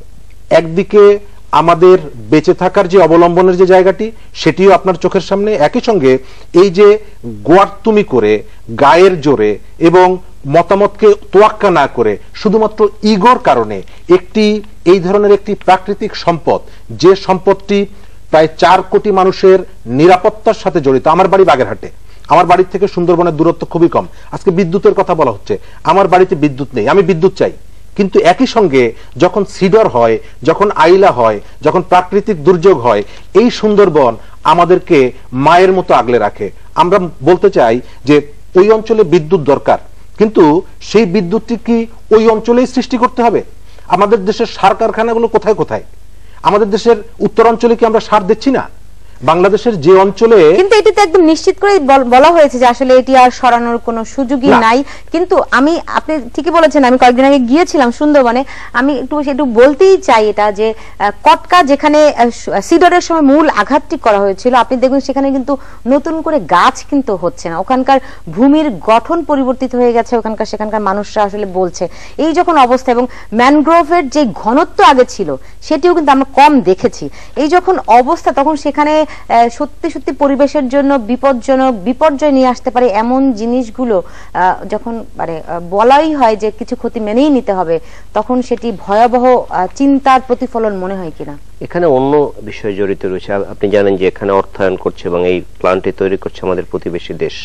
একদিকে আমাদের বেঁচে থাকার যে অবলম্বনের যে জায়গাটি সেটিও আপনার চোখের সামনে, একই সঙ্গে এই যে গোয়ার্তুমি করে গায়ের জোরে এবং মতামতকে তোয়াক্কা না করে শুধুমাত্র ইগোর কারণে একটি এই ধরনের একটি প্রাকৃতিক সম্পদ, যে সম্পদটি প্রায় চার কোটি মানুষের নিরাপত্তার সাথে জড়িত। আমার বাড়ি বাগেরহাটে, আমার বাড়ির থেকে সুন্দরবনের দূরত্ব খুবই কম। আজকে বিদ্যুতের কথা বলা হচ্ছে, আমার বাড়িতে বিদ্যুৎ নেই, আমি বিদ্যুৎ চাই। কিন্তু একই সঙ্গে যখন সিডর হয়, যখন আইলা হয়, যখন প্রাকৃতিক দুর্যোগ হয়, এই সুন্দরবন আমাদেরকে মায়ের মতো আগলে রাখে। আমরা বলতে চাই যে ওই অঞ্চলে বিদ্যুৎ দরকার, কিন্তু সেই বিদ্যুৎটি কি ওই অঞ্চলেই সৃষ্টি করতে হবে? আমাদের দেশের সার কারখানাগুলো কোথায় কোথায়? আমাদের দেশের উত্তরাঞ্চলে কি আমরা সার দিচ্ছি না? বাংলাদেশের যে অঞ্চলে, কিন্তু এটি তো একদম নিশ্চিত করে বলা হয়েছে যে আসলে এটি আর সরানোর কোনো সুযোগই নাই। কিন্তু আমি, আপনি ঠিকই বলেছেন, আমি কয়েকদিন আগে গিয়েছিলাম সুন্দরবনে, আমি একটু একটু বলতেই চাই এটা যে কটকা যেখানে সিডরের সময় মূল আঘাতটি করা হয়েছিল, আপনি দেখবেন সেখানে কিন্তু নতুন করে গাছ কিন্তু হচ্ছে না, ওখানকার ভূমির গঠন পরিবর্তিত হয়ে গেছে, ওখানকার সেখানকার মানুষরা আসলে বলছে এই যখন অবস্থা, এবং ম্যানগ্রোভের যে ঘনত্ব আগে ছিল সেটিও কিন্তু আমরা কম দেখেছি। এই যখন অবস্থা, তখন সেখানে সত্যি সত্যি পরিবেশের জন্য বিপজ্জনক, বিপর্যয় নিয়ে আসতে পারে এমন জিনিসগুলো যখন মানে বলাই হয় যে কিছু ক্ষতি মেনেই নিতে হবে, তখন সেটি ভয়াবহ চিন্তার প্রতিফলন মনে হয় কিনা? এখানে অন্য বিষয় জড়িত রয়েছে। আপনি জানেন যে এখানে অর্থায়ন করছে এবং এই প্ল্যান্টটি তৈরি করছে আমাদের প্রতিবেশী দেশ।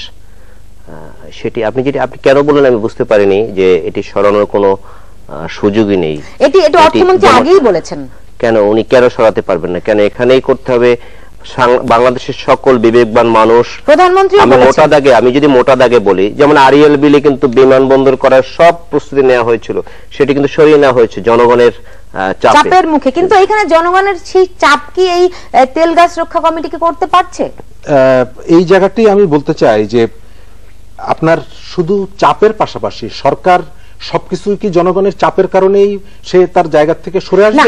সেটি আপনি যেটি আপনি কেন বললেন আমি বুঝতে পারিনি যে এটি সরানোর কোনো সুযোগই নেই। এটি এটা অর্থমন্ত্রী আগেই বলেছেন। কেন উনি কেন সরাতে পারবেন না? কেন এখানেই করতে হবে? বাংলাদেশের সকল বিবেকবান মানুষ, প্রধানমন্ত্রী, আমি মোটা দাগে আমি যদি মোটা দাগে বলি, যেমন আরিয়াল বিলে কিন্তু বিমানবন্দর করার সব প্রস্তুতি নেওয়া হয়েছিল, সেটি কিন্তু সরিয়ে নেওয়া হয়েছে জনগণের চাপের মুখে। কিন্তু এখানে জনগণের সেই চাপ কি এই তেল গ্যাস রক্ষা কমিটিকে করতে পারছে? এই জায়গাটি আমি বলতে চাই যে আপনার শুধু চাপের পাশাপাশি সরকার সবকিছু কি জনগণের চাপের কারণেই সে তার জায়গা থেকে সরে আসবে?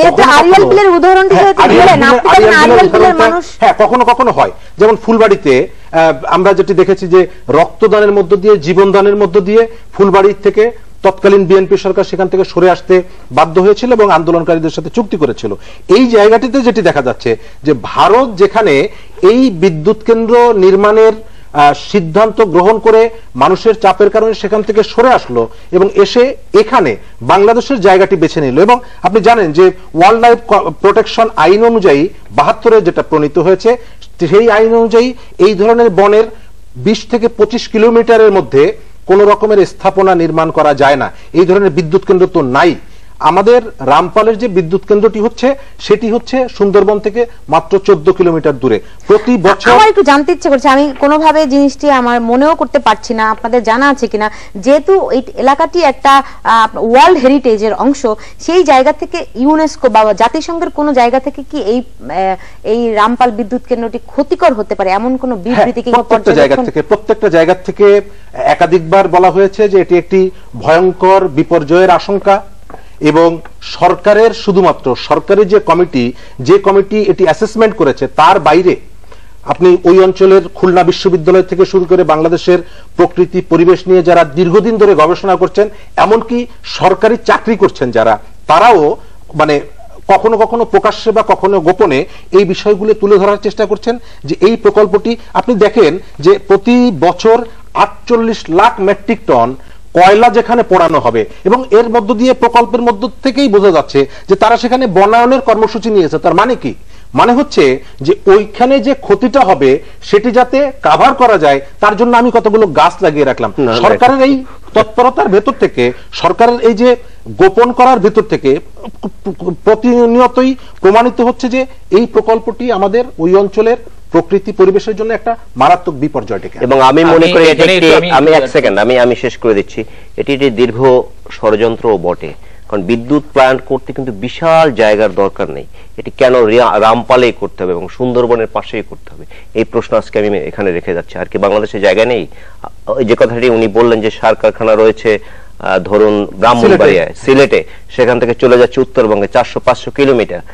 হ্যাঁ, কখনো কখনো হয়। যেমন ফুলবাড়িতে আমরা যেটি দেখেছি যে রক্তদানের মধ্য দিয়ে, জীবনদানের মধ্য দিয়ে ফুলবাড়ি থেকে তৎকালীন বিএনপি সরকার সেখান থেকে সরে আসতে বাধ্য হয়েছিল এবং আন্দোলনকারীদের সাথে চুক্তি করেছিল। এই জায়গাটিতে যেটি দেখা যাচ্ছে যে ভারত যেখানে এই বিদ্যুৎ কেন্দ্র নির্মাণের সিদ্ধান্ত গ্রহণ করে মানুষের চাপের কারণে সেখান থেকে সরে আসলো এবং এসে এখানে বাংলাদেশের জায়গাটি বেছে নিল। এবং আপনি জানেন যে ওয়াইল্ড লাইফ প্রোটেকশন আইন অনুযায়ী বাহাত্তরে যেটা প্রণীত হয়েছে, সেই আইন অনুযায়ী এই ধরনের বনের বিশ থেকে পঁচিশ কিলোমিটারের মধ্যে কোন রকমের স্থাপনা নির্মাণ করা যায় না। এই ধরনের বিদ্যুৎ কেন্দ্র তো নাই। আমাদের রামপালের যে বিদ্যুৎ কেন্দ্রটি হচ্ছে সেটি হচ্ছে সুন্দরবন থেকে মাত্র চোদ্দ কিলোমিটার দূরে। প্রতি বছর আমার একটু জানতে ইচ্ছে করছে, আমি কোনোভাবে জিনিসটি আমার মনেও করতে পারছি না, আপনাদের জানা আছে কিনা, যেহেতু এই এলাকাটি একটা ওয়ার্ল্ড হেরিটেজের অংশ, সেই জায়গা থেকে ইউনেস্কো বা জাতিসংঘের কোন জায়গা থেকে কি এই এই রামপাল বিদ্যুৎ কেন্দ্রটি ক্ষতিকর হতে পারে এমন কোন বিবৃতি কিংবা প্রত্যেকটা জায়গা থেকে প্রত্যেকটা জায়গা থেকে একাধিকবার বলা হয়েছে যে এটি একটি ভয়ঙ্কর বিপর্যয়ের আশঙ্কা এবং সরকারের শুধুমাত্র সরকারের যে কমিটি যে কমিটি এটি অ্যাসেসমেন্ট করেছে তার বাইরে আপনি ওই অঞ্চলের খুলনা বিশ্ববিদ্যালয় থেকে শুরু করে বাংলাদেশের প্রকৃতি পরিবেশ নিয়ে যারা দীর্ঘদিন ধরে গবেষণা করছেন, এমনকি সরকারি চাকরি করছেন যারা, তারাও মানে কখনো কখনো প্রকাশ্যে বা কখনো গোপনে এই বিষয়গুলো তুলে ধরার চেষ্টা করছেন যে এই প্রকল্পটি আপনি দেখেন যে প্রতি বছর আটচল্লিশ লাখ মেট্রিক টন কয়লা যেখানে পোড়ানো হবে এবং এর মধ্য দিয়ে প্রকল্পের মধ্য থেকেই বোঝা যাচ্ছে যে তারা সেখানে বনায়নের কর্মসূচি নিয়েছে। তার মানে কি? মানে হচ্ছে যে ওইখানে যে ক্ষতিটা হবে সেটি যাতে কাভার করা যায় তার জন্য আমি কতগুলো গাছ লাগিয়ে রাখলাম। সরকারের এই তৎপরতার ভেতর থেকে, সরকারের এই যে গোপন করার ভেতর থেকে প্রতিনিয়তই প্রমাণিত হচ্ছে যে এই প্রকল্পটি আমাদের ওই অঞ্চলের প্রকৃতি পরিবেশের জন্য একটা মারাত্মক বিপর্যয় ডেকে। এবং আমি মনে করি এটি আমি এক সেকেন্ড আমি আমি শেষ করে দিচ্ছি, এটি একটি দীর্ঘ ষড়যন্ত্র বটে। কারণ বিদ্যুৎ প্ল্যান্ট করতে কিন্তু বিশাল জায়গার দরকার নেই, এটি কেন রামপালেই করতে হবে এবং সুন্দরবনের পাশেই করতে হবে, এই প্রশ্ন আজকে আমি এখানে রেখে যাচ্ছি। আর কি বাংলাদেশে জায়গা নেই? ওই যে কথাটি উনি বললেন যে সার কারখানা রয়েছে ধরুন ব্রাহ্মণবাড়িয়ায়, সিলেটে, সেখান থেকে চলে যাচ্ছে উত্তরবঙ্গে চারশো পাঁচশো কিলোমিটার।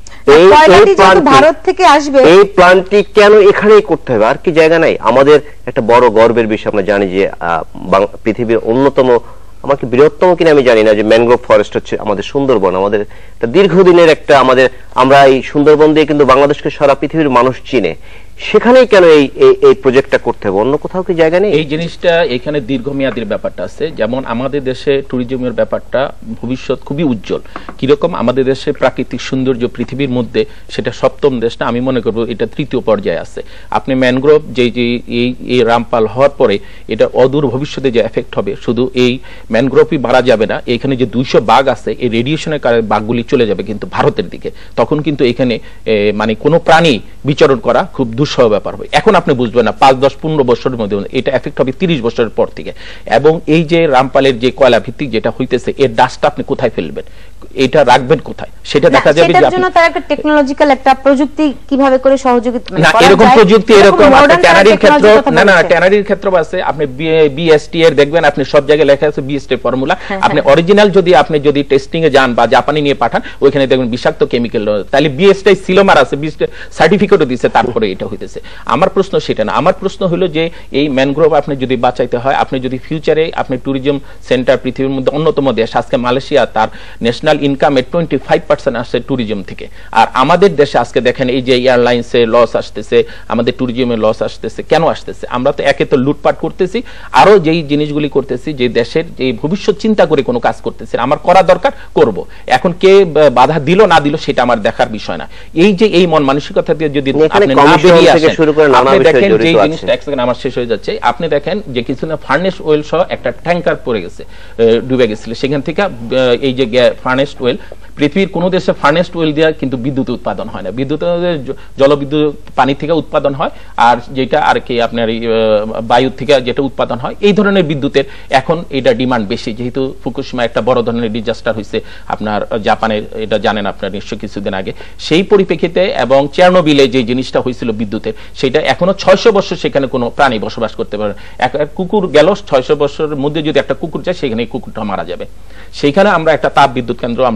ভারত থেকে আসবে, এই প্ল্যান্টটি কেন এখানেই করতে হবে? আর কি জায়গা নাই? আমাদের একটা বড় গর্বের বিষয়, আমরা জানি যে পৃথিবীর অন্যতম, আমাকে বৃহত্তম কিনা আমি জানি না, যে ম্যানগ্রোভ ফরেস্ট হচ্ছে আমাদের সুন্দরবন। আমাদের একটা দীর্ঘদিনের একটা আমাদের, আমরা এই সুন্দরবন দিয়ে কিন্তু বাংলাদেশকে সারা পৃথিবীর মানুষ চিনে। সেখানেই কেন এই এই প্রজেক্টটা করতে হবে? অন্য কোথাও কি জায়গা নেই? এই জিনিসটা এখানে দীর্ঘমেয়াদীর ব্যাপারটা আছে। যেমন আমাদের দেশে ট্যুরিজমের ব্যাপারটা ভবিষ্যৎ খুবই উজ্জ্বল। কিরকম? আমাদের দেশে প্রাকৃতিক সৌন্দর্য পৃথিবীর মধ্যে সেটা সপ্তম দেশ না, আমি মনে করবো এটা তৃতীয় পর্যায়ে আছে। আপনি ম্যানগ্রোভ যে যে এই এই রামপাল হওয়ার পরে এটা অদূর ভবিষ্যতে যে এফেক্ট হবে, শুধু এই ম্যানগ্রোভই বাড়া যাবে না, এখানে যে দুইশো বাঘ আছে এই রেডিয়েশনের কারণে বাঘগুলি চলে যাবে কিন্তু ভারতের দিকে। তখন কিন্তু এখানে মানে কোনো প্রাণী বিচরণ করা খুব দুঃসহ ব্যাপার হবে। এখন আপনি বুঝবেন না, পাঁচ দশ পনেরো বছরের মধ্যে এটা এফেক্ট হবে তিরিশ বছরের পর থেকে। এবং এই যে রামপালের যে কয়লা ভিত্তিক যেটা হইতেছে, এর ডাস্টটা আপনি কোথায় ফেলবেন, এটা রাখবেন কোথায়, সেটা দেখা যাবে। সেটার জন্য তার একটা টেকনোলজিক্যাল একটা প্রযুক্তি কিভাবে করে সহযোগিতা না, এরকম প্রযুক্তি এরকম ট্যানারির ক্ষেত্রে না না ট্যানারির ক্ষেত্রে আছে। আপনি বিএসটি এর দেখবেন, আপনি সব জায়গায় লেখা আছে বিএসটি ফর্মুলা। আপনি অরিজিনাল যদি আপনি যদি টেস্টিং এ যান বা জাপানি নিয়ে পাঠান, ওইখানে দেখবেন বিষাক্ত কেমিক্যাল, তাহলে বিএসটি সিলোমার আছে, বিএসটি সার্টিফিকেটও দিয়েছে, তারপরে এটা হইতেছে। আমার প্রশ্ন সেটা না, আমার প্রশ্ন হলো যে এই ম্যানগ্রোভ আপনি যদি বাঁচাইতে হয়, আপনি যদি ফিউচারে আপনি ট্যুরিজম সেন্টার পৃথিবীর মধ্যে অন্যতম দেশ, আজকে মালয়েশিয়া তার ন্যাশনাল ইনকামের টোয়েন্টি ফাইভ পার্সেন্ট আসছে ট্যুরিজম থেকে। আর আমাদের দেশে আজকে দেখেন এই যে এয়ারলাইন্সে লস আসতেছে, আমাদের ট্যুরিজমে লস আসতেছে। কেন আসতেছে? আমরা তো একে তো লুটপাট করতেছি, আরো যেই জিনিসগুলি করতেছি, যে দেশের যে ভবিষ্যৎ চিন্তা করে কোনো কাজ করতেছি, আমার করা দরকার করব। এখন কে বাধা দিল না দিল সেটা আমার দেখার বিষয় না। এই যে এই মন মানসিকতা দিয়ে যদি আপনি না বেরিয়ে আসেন, আপনি দেখেন যে জিনিসটা এক সেকেন্ড আমার শেষ হয়ে যাচ্ছে, আপনি দেখেন যে কিছু না ফার্নেস অয়েল সহ একটা ট্যাঙ্কার পড়ে গেছে, ডুবে গেছিল, সেখান থেকে এই যে ফার্নেস অয়েল, পৃথিবীর কোন দেশে ফার্নেস অয়েল দিয়ে কিন্তু বিদ্যুৎ উৎপাদন হয় না, বিদ্যুৎ জলবিদ্যুৎ পানি থেকে উৎপাদন হয়, আর যেটা আর কি আপনার বায়ু থেকে যেটা উৎপাদন হয়, এই ধরনের বিদ্যুতের এখন এটা ডিমান্ড বেশি। যেহেতু ফুকুশিমা একটা বড় ধরনের ডিজাস্টার হয়েছে আপনার জাপানের, এটা জানেন আপনার নিশ্চয় কিছুদিন আগে, সেই পরিপ্রেক্ষিতে এবং চেরনোবিলে যে জিনিসটা হয়েছিল বিদ্যুতের, সেটা এখনো ছয়শো বছর সেখানে কোনো প্রাণী বসবাস করতে পারে। এক কুকুর গেল, ছয়শো বছরের মধ্যে যদি একটা কুকুর যায়, সেখানে কুকুরটা মারা যাবে। সেইখানে আমরা একটা তাপ বিদ্যুৎ কেন্দ্র আমরা তৈরি করতে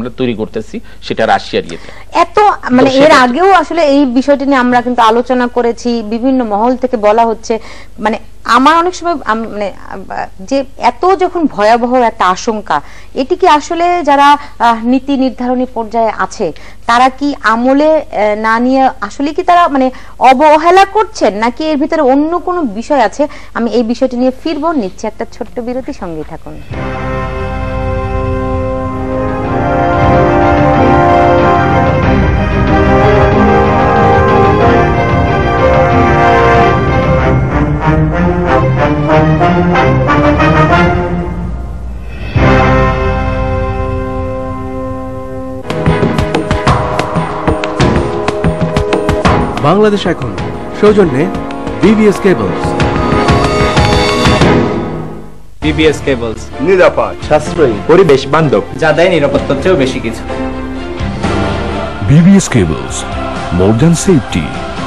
করতেছি সেটা রাশিয়ার ইয়েতে। এত মানে এর আগেও আসলে এই বিষয়টি নিয়ে আমরা কিন্তু আলোচনা করেছি, বিভিন্ন মহল থেকে বলা হচ্ছে, মানে আমার অনেক সময় মানে যে এত যখন ভয়াবহ একটা আশঙ্কা, এটি কি আসলে যারা নীতি নির্ধারণী পর্যায়ে আছে তারা কি আমলে না নিয়ে আসলে কি তারা মানে অবহেলা করছেন, নাকি এর ভিতরে অন্য কোনো বিষয় আছে? আমি এই বিষয়টি নিয়ে ফিরবো, নিচ্ছে একটা ছোট্ট বিরতি, সঙ্গেই থাকুন। বাংলাদেশ এখন সৌজন্যে ভিভিএস কেবলস। ভিভিএস কেবলস নিরাপদ, সাশ্রয়ী, পরিবেশ বান্ধব, যা দেয় নিরাপত্তার চেয়েও বেশি কিছু। V V S Cables, more than safety.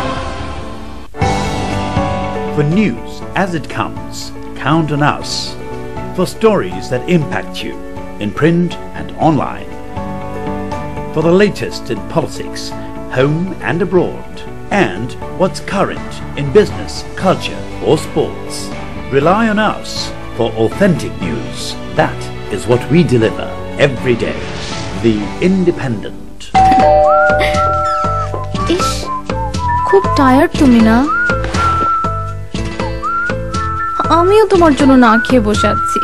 For news as it comes, count on us. For stories that impact you in print and online. For the latest in politics, home and abroad. And what's current in business, culture or sports. Rely on us for authentic news. That is what we deliver every day. The Independent. ইস, খুব টায়ার্ড তুমি না? আমিও তোমার জন্য না খেয়ে বসে আছি।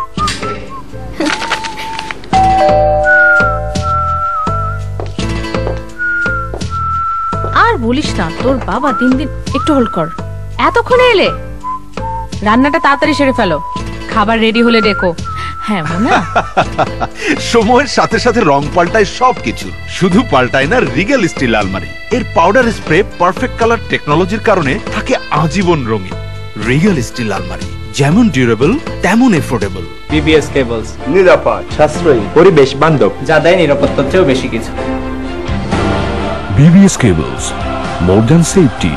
আর বলিস না, তোর বাবা দিন দিন। একটু হোল্ড কর, এতক্ষণে এলে? রান্নাটা তাড়াতাড়ি সেরে ফেলো, খাবার রেডি হলে ডেকো। হ্যাঁ মনে সময়ের সাথে সাথে রং পাল্টায় সবকিছু, শুধু পাল্টায় না রিগেল স্টিল আলমারি। এর পাউডার স্প্রে পারফেক্ট কালার টেকনোলজির কারণে থাকে আজীবন রঙিন। রিগেল স্টিল আলমারি, যেমন ডিউরেবল তেমন এফোর্ডেবল। ভিভিএস কেবলস নিরাপদ, সাশ্রয়ী, পরিবেশ বান্ধব, যা দেয় নিরাপত্তার চেয়েও বেশি কিছু। V V S Cables, more than safety.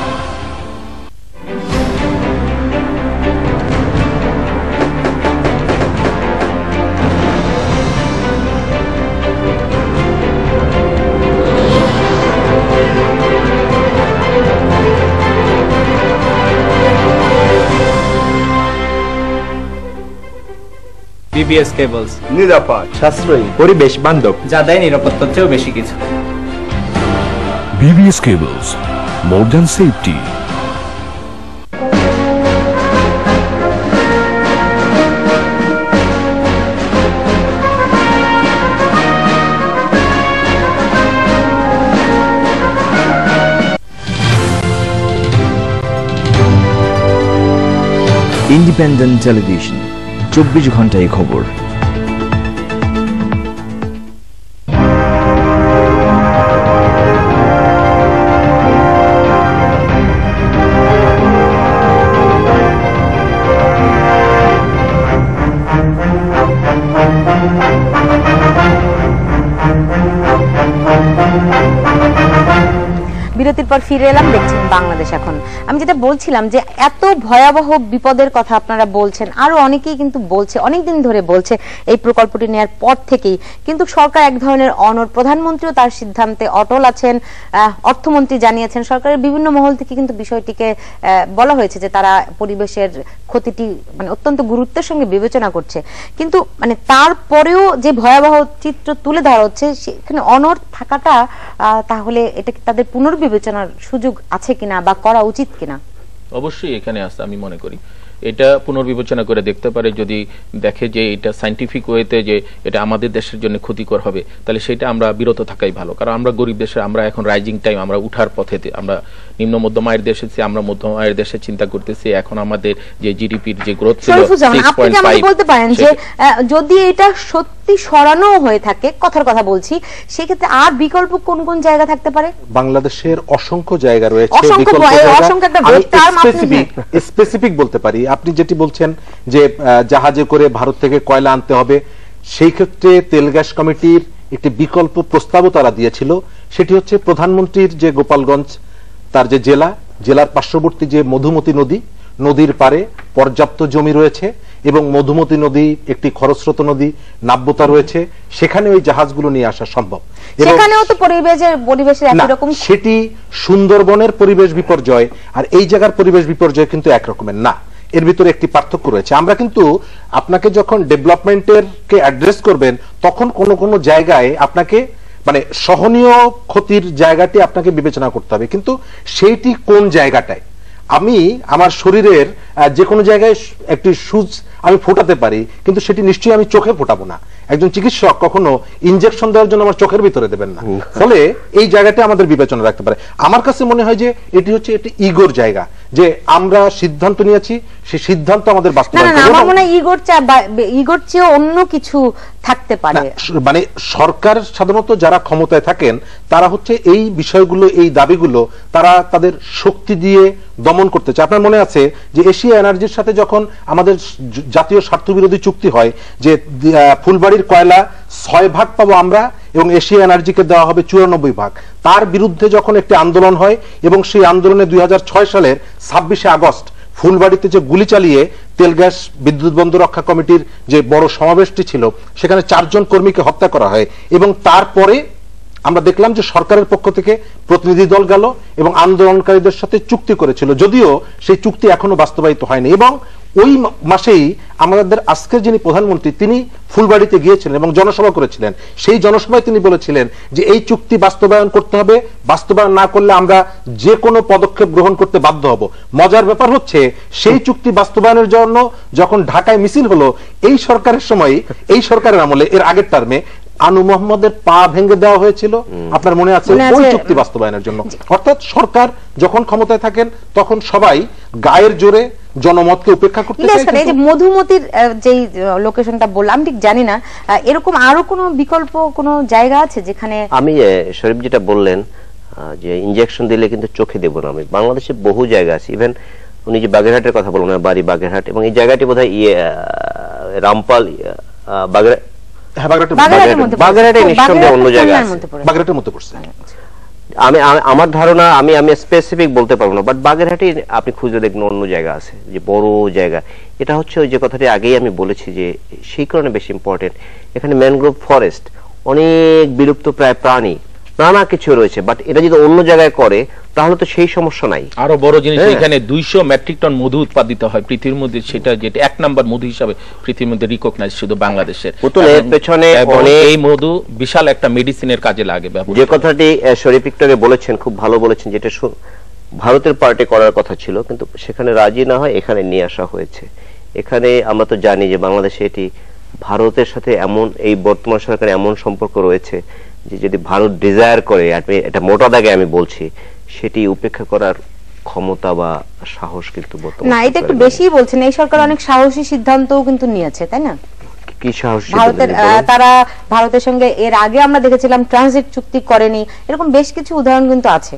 VVS cables নিরাপদ, সাশ্রয়ী, পরিবেশ বান্ধব, যা দেয় নিরাপত্তার চেয়েও বেশি কিছু। V V S Cables, more than safety. Independent television, চব্বিশ ঘন্টায় খবর। বিরতির পর ফিরে এলাম, দেখছেন বাংলাদেশ এখন। আমি যেটা বলছিলাম যে এত ভয়াবহ বিপদের কথা আপনারা বলছেন, আরো অনেকেই কিন্তু বলছে, অনেকদিন ধরে বলছে এই প্রকল্পটি নেওয়ার পর থেকেই, কিন্তু সরকার এক ধরনের অনড়। প্রধানমন্ত্রীও তার সিদ্ধান্তে অটল আছেন, অর্থমন্ত্রী জানিয়েছেন। সরকারের বিভিন্ন মহল থেকে কিন্তু বিষয়টিকে বলা হয়েছে যে তারা পরিবেশের ক্ষতিটি মানে অত্যন্ত গুরুত্বের সঙ্গে বিবেচনা করছে, কিন্তু মানে তারপরেও যে ভয়াবহ চিত্র তুলে ধরা হচ্ছে সেখানে অনড় থাকাটা, তাহলে এটা তাদের পুনর্বিবেচনার সুযোগ আছে কিনা বা করা উচিত কিনা? অবশ্যই এখানে আছে, আমি মনে করি এটা পুনর্বিবেচনা করে দেখতে পারে। যদি দেখে যে এটা সাইন্টিফিক ওয়েতে যে এটা আমাদের দেশের জন্য ক্ষতিকর হবে, তাহলে সেটা আমরা বিরত থাকাই ভালো। কারণ আমরা গরিব দেশে, আমরা এখন রাইজিং টাইম, আমরা উঠার পথেতে, আমরা নিম্ন মধ্যম আয়ের দেশে, আমরা মধ্যম আয়ের দেশে চিন্তা করতেছি। এখন আমাদের যে জিডিপির যে গ্রোথ ছিল আপনি কি আমাকে বলতে পারেন যে যদি এটা সত্যি সরানো হয়ে থাকে, কথার কথা বলছি, সেক্ষেত্রে আর বিকল্প কোন কোন জায়গা থাকতে পারে? বাংলাদেশের অসংখ্য জায়গা রয়েছে, স্পেসিফিক বলতে পারি। আপনি যেটি বলছেন যে জাহাজে করে ভারত থেকে কয়লা আনতে হবে, সেই ক্ষেত্রে তেল গ্যাস কমিটির একটি বিকল্প প্রস্তাবও তারা দিয়েছিল। সেটি হচ্ছে প্রধানমন্ত্রীর যে গোপালগঞ্জ, তার যে জেলা, জেলার পার্শ্ববর্তী যে মধুমতি নদী, নদীর পারে পর্যাপ্ত জমি রয়েছে এবং মধুমতি নদী একটি খরস্রোত নদী, নাব্যতা রয়েছে, সেখানে ওই জাহাজগুলো নিয়ে আসা সম্ভব। সেখানেও তো পরিবেশের পরিবেশের একই রকম, সেটি সুন্দরবনের পরিবেশ বিপর্যয় আর এই জায়গার পরিবেশ বিপর্যয় কিন্তু এক রকমের না, এর ভিতরে একটি পার্থক্য রয়েছে। আমরা কিন্তু আপনাকে যখন ডেভেলপমেন্টের কে অ্যাড্রেস করবেন তখন কোন কোন জায়গায় আপনাকে মানে সহনীয় ক্ষতির জায়গাটি আপনাকে বিবেচনা করতে হবে, কিন্তু সেইটি কোন জায়গাটায়। আমি আমার শরীরের যে কোনো জায়গায় একটি সুচ আমি ফোটাতে পারি, কিন্তু সেটি নিশ্চয়ই আমি চোখে ফোটাবো না। একজন চিকিৎসক কখনো ইনজেকশন দেওয়ার জন্য আমার চোখের ভিতরে দেবেন না। ফলে এই জায়গাটা আমাদের বিবেচনা রাখতে পারে। আমার কাছে মনে হয় যে এটি হচ্ছে একটি ইগোর জায়গা, যে আমরা সিদ্ধান্ত নিয়েছি, সেই সিদ্ধান্ত আমাদের বাস্তবায়ন করতে হবে। আমার মনে হয় ইগোর ইগোর চেয়ে অন্য কিছু থাকতে পারে। মানে সরকার সাধারণত যারা ক্ষমতায় থাকেন তারা হচ্ছে এই বিষয়গুলো, এই দাবিগুলো তারা তাদের শক্তি দিয়ে দমন করতে চায়। আপনার মনে আছে যে এশিয়া এনার্জির সাথে যখন আমাদের জাতীয় স্বার্থবিরোধী চুক্তি হয় যে ফুলবাড়ির কয়লা ছয় ভাগ পাবো আমরা এবং এশিয়া এনার্জিকে দেওয়া হবে চুরানব্বই ভাগ, তার বিরুদ্ধে যখন একটি আন্দোলন হয় এবং সেই আন্দোলনে দুই হাজার ছয় সালের ছাব্বিশে আগস্ট ফুলবাড়িতে যে গুলি চালিয়ে তেল গ্যাস বিদ্যুৎ বন্ধ রক্ষা কমিটির যে বড় সমাবেশটি ছিল সেখানে চারজন কর্মীকে হত্যা করা হয় এবং তারপরে আমরা দেখলাম যে সরকারের পক্ষ থেকে প্রতিনিধি দল গেল এবং আন্দোলনকারীদের সাথে চুক্তি করেছিল, যদিও সেই চুক্তি এখনো বাস্তবায়িত হয়নি। এবং ওই মাসেই আমাদের আজকের যিনি প্রধানমন্ত্রী তিনি ফুলবাড়িতে গিয়েছিলেন এবং জনসভা করেছিলেন। সেই জনসভায় তিনি বলেছিলেন যে এই চুক্তি বাস্তবায়ন করতে হবে, বাস্তবায়ন না করলে আমরা যে কোনো পদক্ষেপ গ্রহণ করতে বাধ্য হব। মজার ব্যাপার হচ্ছে সেই চুক্তি বাস্তবায়নের জন্য যখন ঢাকায় মিছিল হলো এই সরকারের সময়, এই সরকারের আমলে এর আগের টার্মে আনু মোহাম্মদের পা ভেঙে দেওয়া হয়েছিল, আপনার মনে আছে, ওই চুক্তি বাস্তবায়নের জন্য। অর্থাৎ সরকার যখন ক্ষমতায় থাকেন তখন সবাই গায়ের জোরে জনমতকে উপেক্ষা করতে চায়। এই যে মধুমতির যেই লোকেশনটা বললাম ঠিক জানি না, এরকম আরো কোনো বিকল্প কোনো জায়গা আছে যেখানে? আমি শরীফ যেটা বললেন যে ইনজেকশন দিলে কিন্তু চোখে দেব না, আমি বাংলাদেশে বহু জায়গা আছে, ইভেন উনি যে বাগেরহাটের কথা বললেন, বাড়ি বাগেরহাট, এবং এই জায়গাটি বোধহয় ইয়ে রামপাল বাগেরহাট আমি আমার ধারণা, আমি আমি স্পেসিফিক বলতে পারবো না, বাট বাগেরহাটে আপনি খুঁজে দেখবেন অন্য জায়গা আছে যে বড় জায়গা। এটা হচ্ছে ওই যে কথাটি আগেই আমি বলেছি যে সেই কারণে বেশি ইম্পর্টেন্ট। এখানে ম্যানগ্রোভ ফরেস্ট, অনেক বিলুপ্ত প্রায় প্রাণী, নানা কিছু রয়েছে, বাট এটা যদি অন্য জায়গায় করে তাহলে তো সেই সমস্যা নাই। আরো বড় জিনিস, এখানে দুইশো মেট্রিক টন মধু উৎপাদিত হয় পৃথিবীর মধ্যে, সেটা যেটা এক নাম্বার মধু হিসাবে পৃথিবীর মধ্যে রিকগনাইজ শুধু বাংলাদেশের। এর পেছনে এই মধু বিশাল একটা মেডিসিনের কাজে লাগে। যে কথাটি শরীফ একটু বলেছেন, খুব ভালো বলেছেন, যেটা ভারতের পার্টি করার কথা ছিল কিন্তু সেখানে রাজি না হয় এখানে নিয়ে আসা হয়েছে। এখানে আমরা তো জানি যে বাংলাদেশে এটি ভারতের সাথে এমন, এই বর্তমান সরকার এমন সম্পর্ক রয়েছে যে যদি ভারত ডিজায়ার করে, এটা মোটা দাগে আমি বলছি, সেটি উপেক্ষা করার ক্ষমতা বা সাহস কিন্তু না, এটা একটু বেশি বলছেন। এই সরকার অনেক সাহসী সিদ্ধান্তও কিন্তু নিয়েছে, তাই না? কি সাহসী? ভারতের তারা ভারতের সঙ্গে এর আগে আমরা দেখেছিলাম ট্রানজিট চুক্তি করেনি, এরকম বেশ কিছু উদাহরণ কিন্তু আছে।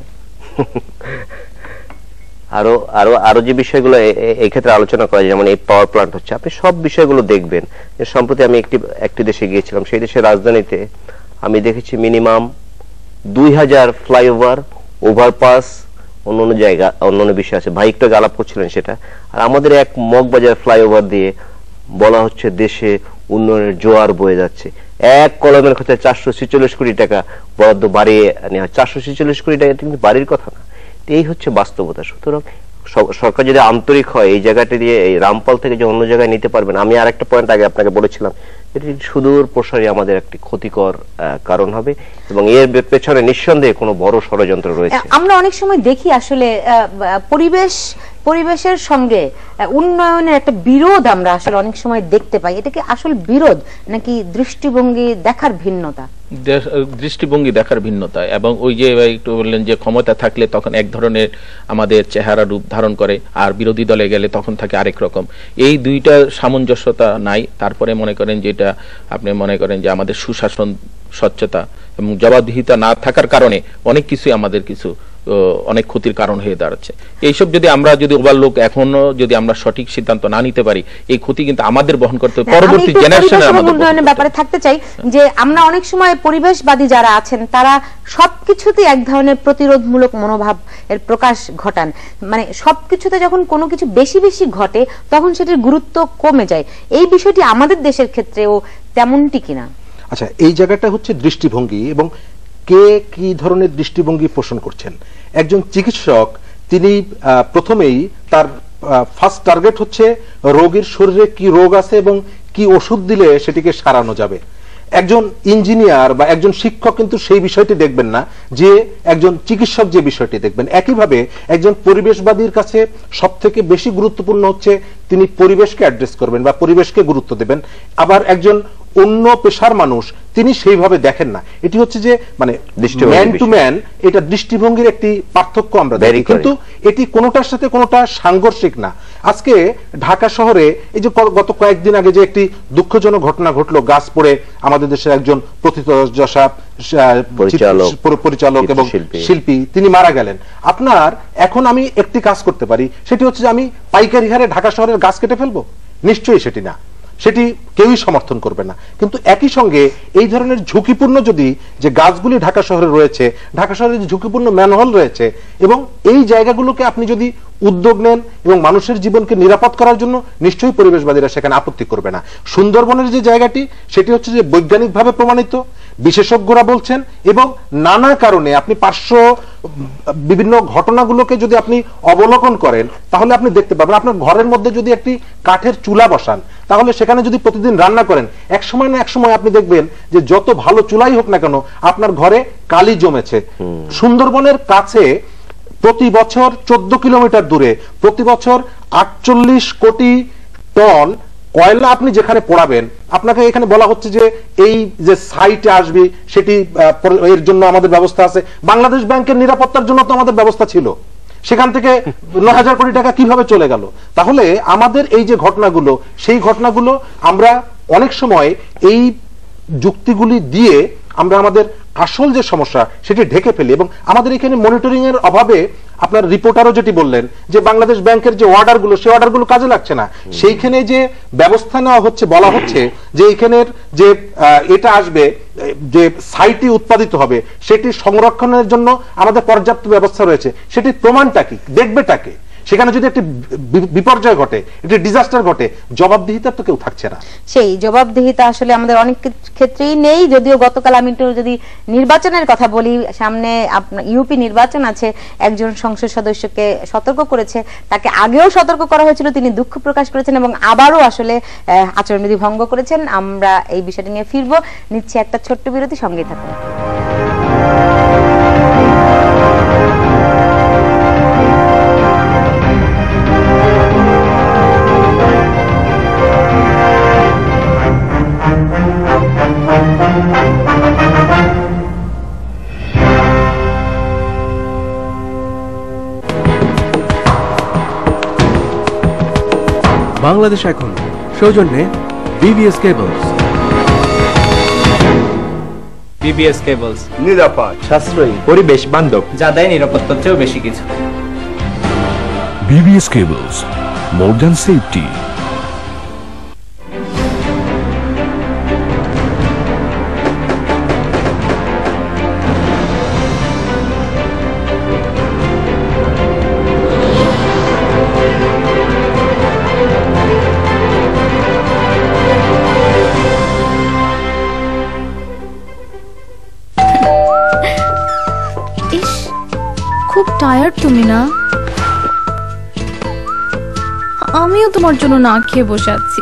আরো আরো আরো যে বিষয়গুলো এই ক্ষেত্রে আলোচনা করা যায়, যেমন এই পাওয়ার প্ল্যান্ট হচ্ছে, আপনি সব বিষয়গুলো দেখবেন। সম্প্রতি আমি একটি একটি দেশে গিয়েছিলাম, সেই দেশের রাজধানীতে আমি দেখেছি মিনিমাম দুই হাজার ফ্লাইওভার, ওভারপাস, অন্যান্য জায়গা অন্যান্য বিষয় আছে। ভাই একটু আলাপ করছিলেন সেটা। আর আমাদের এক মগবাজার ফ্লাইওভার দিয়ে বলা হচ্ছে দেশে উন্নয়নের জোয়ার বয়ে যাচ্ছে। এক কলমের খরচা চারশো ছেচল্লিশ কোটি টাকা বরাদ্দ বাড়িয়ে নেওয়া। চারশো ছেচল্লিশ কোটি টাকা কিন্তু বাড়ির কথা না, এই হচ্ছে বাস্তবতা। সুতরাং সরকার যদি আন্তরিক হয় এই জায়গাটি দিয়ে এই রামপাল থেকে যে অন্য জায়গায় নিতে পারবেন। আমি আর একটা পয়েন্ট আগে আপনাকে বলেছিলাম, এটি সুদূর প্রসারী আমাদের একটি ক্ষতিকর কারণ হবে এবং এর পেছনে নিঃসন্দেহে কোনো বড় ষড়যন্ত্র রয়েছে। আমরা অনেক সময় দেখি আসলে পরিবেশ পরিবেশের সঙ্গে উন্নয়নের একটা বিরোধ আমরা আসলে অনেক সময় দেখতে পাই। এটা কি আসলে বিরোধ নাকি দৃষ্টিভঙ্গি দেখার ভিন্নতা? দৃষ্টিভঙ্গি দেখার ভিন্নতা। এবং ওই যে একটু বললেন যে ক্ষমতা থাকলে তখন এক ধরনের আমাদের চেহারা রূপ ধারণ করে, আর বিরোধী দলে গেলে তখন থাকে আরেক রকম। এই দুইটা সামঞ্জস্যতা নাই। তারপরে মনে করেন যে এটা আপনি মনে করেন যে আমাদের সুশাসন, স্বচ্ছতা এবং জবাবদিহিতা না থাকার কারণে অনেক কিছুই আমাদের কিছু অনেক ক্ষতির কারণ হয়ে দাঁড়াচ্ছে। এইসব যদি আমরা যদি ওভারলোক এখনো যদি আমরা সঠিক সিদ্ধান্ত না নিতে পারি, এই ক্ষতি কিন্তু আমাদের বহন করতে হবে, পরবর্তী জেনারেশনের আমাদের উন্নয়নের ব্যাপারে থাকতে চাই যে আমরা অনেক সময় পরিবেশবাদী যারা আছেন তারা সবকিছুতে এক ধরনের প্রতিরোধমূলক মনোভাব এর প্রকাশ ঘটান, মানে সবকিছুতে যখন কোনো কিছু বেশি বেশি ঘটে তখন সেটির গুরুত্ব কমে যায়। এই বিষয়টি আমাদের দেশের ক্ষেত্রেও তেমনটি কিনা? আচ্ছা, এই জায়গাটা হচ্ছে দৃষ্টিভঙ্গি এবং কে কি ধরনের দৃষ্টিভঙ্গি পোষণ করছেন। একজন চিকিৎসক তিনি প্রথমেই তার ফার্স্ট টার্গেট হচ্ছে রোগীর শরীরে কি রোগ আছে এবং কি ওষুধ দিলে সেটিকে সারানো যাবে। একজন ইঞ্জিনিয়ার বা একজন শিক্ষক কিন্তু সেই বিষয়টি দেখবেন না যে একজন চিকিৎসক যে বিষয়টি দেখবেন। একইভাবে একজন পরিবেশবাদীর কাছে সব থেকে বেশি গুরুত্বপূর্ণ হচ্ছে তিনি পরিবেশকে অ্যাড্রেস করবেন বা পরিবেশকে গুরুত্ব দেবেন। আবার একজন অন্য পেশার মানুষ তিনি সেইভাবে দেখেন না। এটি হচ্ছে যে মানে ম্যান টু ম্যান এটা দৃষ্টিভঙ্গির একটি পার্থক্য আমরা দেখি, কিন্তু এটি কোনোটার সাথে কোনোটা সাংঘর্ষিক না। আজকে ঢাকা শহরে এই যে গত কয়েকদিন আগে যে একটি দুঃখজনক ঘটনা ঘটলো, গাছ পড়ে আমাদের দেশের একজন প্রথিতযশা পরিচালক এবং শিল্পী তিনি মারা গেলেন। আপনার এখন আমি একটি কাজ করতে পারি, সেটি হচ্ছে যে আমি পাইকারি হারে ঢাকা শহরের গাছ কেটে ফেলবো? নিশ্চয়ই সেটি না, সেটি কেউই সমর্থন করবে না। কিন্তু একই সঙ্গে এই ধরনের ঝুঁকিপূর্ণ যদি যে গাছগুলি ঢাকা শহরে রয়েছে, ঢাকা শহরে যে ঝুঁকিপূর্ণ ম্যানহোল রয়েছে, এবং এই জায়গাগুলোকে আপনি যদি উদ্যোগ নেন এবং মানুষের জীবনকে নিরাপদ করার জন্য, নিশ্চয়ই পরিবেশবাদীরা সেখানে আপত্তি করবে না। সুন্দরবনের যে জায়গাটি সেটি হচ্ছে যে বৈজ্ঞানিকভাবে প্রমাণিত, বিশেষজ্ঞরা বলছেন, এবং নানা কারণে আপনি পার্শ্ব বিভিন্ন ঘটনাগুলোকে যদি আপনি অবলোকন করেন তাহলে আপনি দেখতে পাবেন আপনার ঘরের মধ্যে যদি একটি কাঠের চুলা বসান তাহলে সেখানে যদি প্রতিদিন রান্না করেন, এক সময় না এক সময় আপনি দেখবেন যে যত ভালো চুলাই হোক না কেন আপনার ঘরে কালি জমেছে। সুন্দরবনের কাছে প্রতি বছর চোদ্দ কিলোমিটার দূরে প্রতি বছর আটচল্লিশ কোটি টন কয়লা আপনি যেখানে পোড়াবেন, আপনাকে এখানে বলা হচ্ছে যে এই যে সাইটে আসবে সেটি এর জন্য আমাদের ব্যবস্থা আছে। বাংলাদেশ ব্যাংকের নিরাপত্তার জন্য তো আমাদের ব্যবস্থা ছিল, সেখান থেকে নয় হাজার কোটি টাকা কিভাবে চলে গেল? তাহলে আমাদের এই যে ঘটনাগুলো, সেই ঘটনাগুলো আমরা অনেক সময় এই যুক্তিগুলি দিয়ে আমরা আমাদের আসল যে সমস্যা সেটি ঢেকে ফেলি, এবং আমাদের এখানে মনিটরিং এর অভাবে আপনার রিপোর্টারও যেটি বললেন যে বাংলাদেশ ব্যাংকের যে অর্ডারগুলো সেই অর্ডারগুলো কাজে লাগছে না। সেইখানে যে ব্যবস্থা নেওয়া হচ্ছে, বলা হচ্ছে যে এখানের যে এটা আসবে যে সাইটে উৎপাদিত হবে সেটি সংরক্ষণের জন্য আমাদের পর্যাপ্ত ব্যবস্থা রয়েছে, সেটির প্রমাণটা কি, দেখবেটাকে? সেখানে যদি একটি বিপর্যয় ঘটে, একটি ডিজাস্টার ঘটে, জবাবদিহিতা তো কেউ থাকছে না। সেই জবাবদিহিতা আসলে আমাদের অনেক ক্ষেত্রেই নেই। যদিও গতকাল আমি একটু যদি নির্বাচনের কথা বলি, সামনে আপনার ইউপি নির্বাচন আছে, একজন সংসদ সদস্যকে সতর্ক করেছে, তাকে আগেও সতর্ক করা হয়েছিল, তিনি দুঃখ প্রকাশ করেছেন এবং আবারও আসলে আচরণবিধি ভঙ্গ করেছেন। আমরা এই বিষয়টি নিয়ে ফিরবো, নিচ্ছে একটা ছোট্ট বিরতি, সঙ্গে থাকুন। বাংলাদেশ এখন সৌজন্যে বিবিএস কেবলস। বিবিএস কেবলস নিরাপদ, সাশ্রয়ী, পরিবেশ বান্ধব, যা দেয় নিরাপত্তার চেয়েও বেশি কিছু। BBS cables, more than safety. খুব টায়ার্ড তুমি না? আমিও তোমার জন্য না খেয়ে বসে আছি।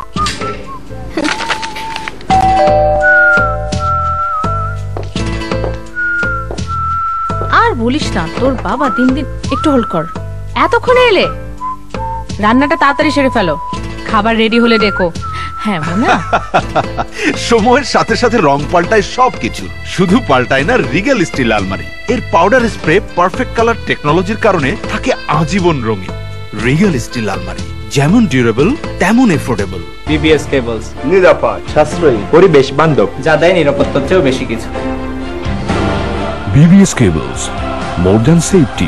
আর বলিস না, তোর বাবা দিন দিন। একটু হোল্ড কর, এতক্ষণে এলে? রান্নাটা তাড়াতাড়ি সেরে ফেলো, খাবার রেডি হলে ডেকো। হ্যাঁ মনে সময়ের সাথে সাথে রং পাল্টায় সবকিছু, শুধু পাল্টায় না রিগেল স্টিল আলমারি। এর পাউডার স্প্রে পারফেক্ট কালার টেকনোলজির কারণে থাকে আজীবন রঙিন। রিগেল স্টিল আলমারি, যেমন ডিউরেবল তেমন এফোর্ডেবল। বিবিএস কেবলস, নিরাপদ, সাশ্রয়ী, পরিবেশ বান্ধব, যা দেয় নিরাপত্তার চেয়েও বেশি কিছু। BBS cables, more than safety.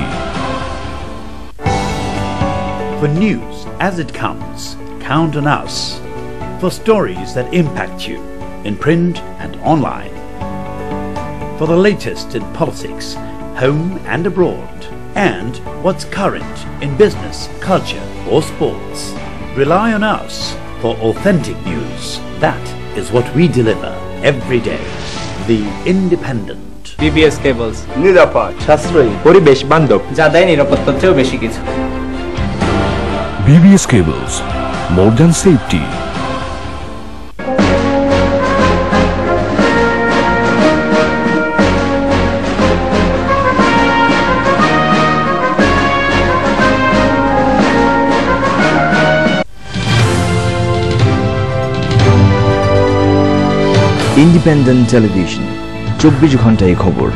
For news as it comes, count on us. For stories that impact you in print and online. For the latest in politics, home and abroad, and what's current in business, culture, or sports. Rely on us for authentic news. That is what we deliver every day. The Independent. BBS cables নিরাপদ, সাশ্রয়ী, পরিবেশ বান্ধব, যা দেয় নিরাপত্তার চেয়েও বেশি কিছু। B B S Cables, more than safety. Independent television, চব্বিশ ঘন্টায় খবর।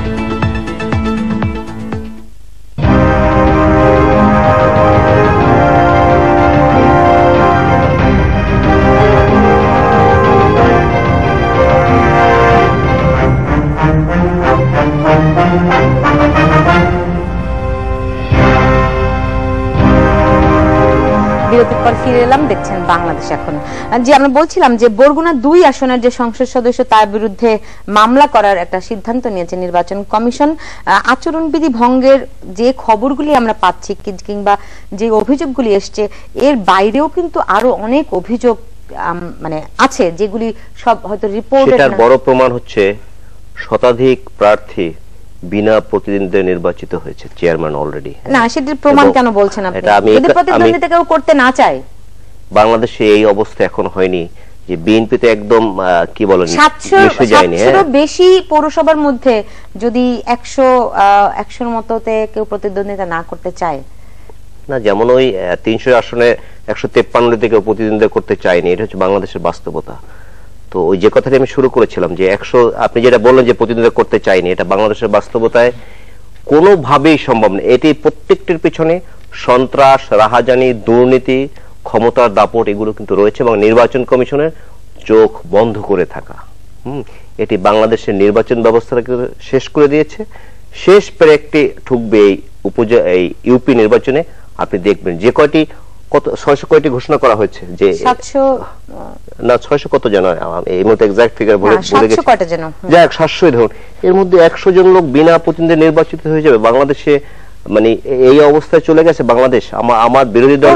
বিরতির পর ফিরে এলাম, দেখছেন বাংলাদেশ এখন। যে আমরা বলছিলাম যে বরগুনা দুই আসনের যে সংসদ সদস্য তার বিরুদ্ধে মামলা করার একটা সিদ্ধান্ত নিয়েছে নির্বাচন কমিশন। আচরণবিধি ভঙ্গের যে খবরগুলি আমরা পাচ্ছি কিংবা যে অভিযোগগুলি এসছে, এর বাইরেও কিন্তু আরো অনেক অভিযোগ মানে আছে যেগুলি সব হয়তো রিপোর্ট। সেটার বড় প্রমাণ হচ্ছে শতাধিক প্রার্থী বিনা প্রতিদ্বন্দ্বিতা নির্বাচিত হয়েছে চেয়ারম্যান অলরেডি। না, সেটার প্রমাণ কেন বলছেন আপনি? যদি প্রতিদ্বন্দ্বিতা কেউ করতে না চায়, বাংলাদেশে এই অবস্থা এখন হয়নি যে বিএনপি তো একদম কি বলেন সাতশোর বেশি পৌরসভার মধ্যে যদি একশো একশোর মতোতে কেউ প্রতিদ্বন্দ্বিতা না করতে চায় না, যেমন ওই তিনশো আসনে একশো তেপ্পান্নতে কেউ প্রতিদ্বন্দ্বিতা করতে চায়নি, এটা হচ্ছে বাংলাদেশের বাস্তবতা। তো ওই যে কথাটি আমি শুরু করেছিলাম যে একশো আপনি যেটা বললেন যে প্রতিদ্বন্দ্বিতা করতে চাইনি, এটা বাংলাদেশের বাস্তবতায় কোনোভাবেই সম্ভব না। এটি প্রত্যেকটির পিছনে সন্ত্রাস, রাহাজানি, দুর্নীতি, ক্ষমতার দাপট এগুলো কিন্তু রয়েছে এবং নির্বাচন কমিশনের চোখ বন্ধ করে থাকা। হম এটি বাংলাদেশের নির্বাচন ব্যবস্থাটাকে শেষ করে দিয়েছে। শেষ পেরেকটি ঠুকবে এই উপজেলা এই ইউপি নির্বাচনে। আপনি দেখবেন যে কয়টি কত ছয়শো কয়টি ঘোষণা করা হয়েছে যে সাতশো না ছয়শো কত যেন এই মুহূর্তে এক্সাক্ট ফিগার বলে বলে গেছি, যাই হোক সাতশোই ধরুন, এর মধ্যে একশো জন লোক বিনা প্রতিদ্বন্দ্বী নির্বাচিত হয়ে যাবে। বাংলাদেশে মানে এই অবস্থায় চলে গেছে বাংলাদেশ। আমার আমার বিরোধী দল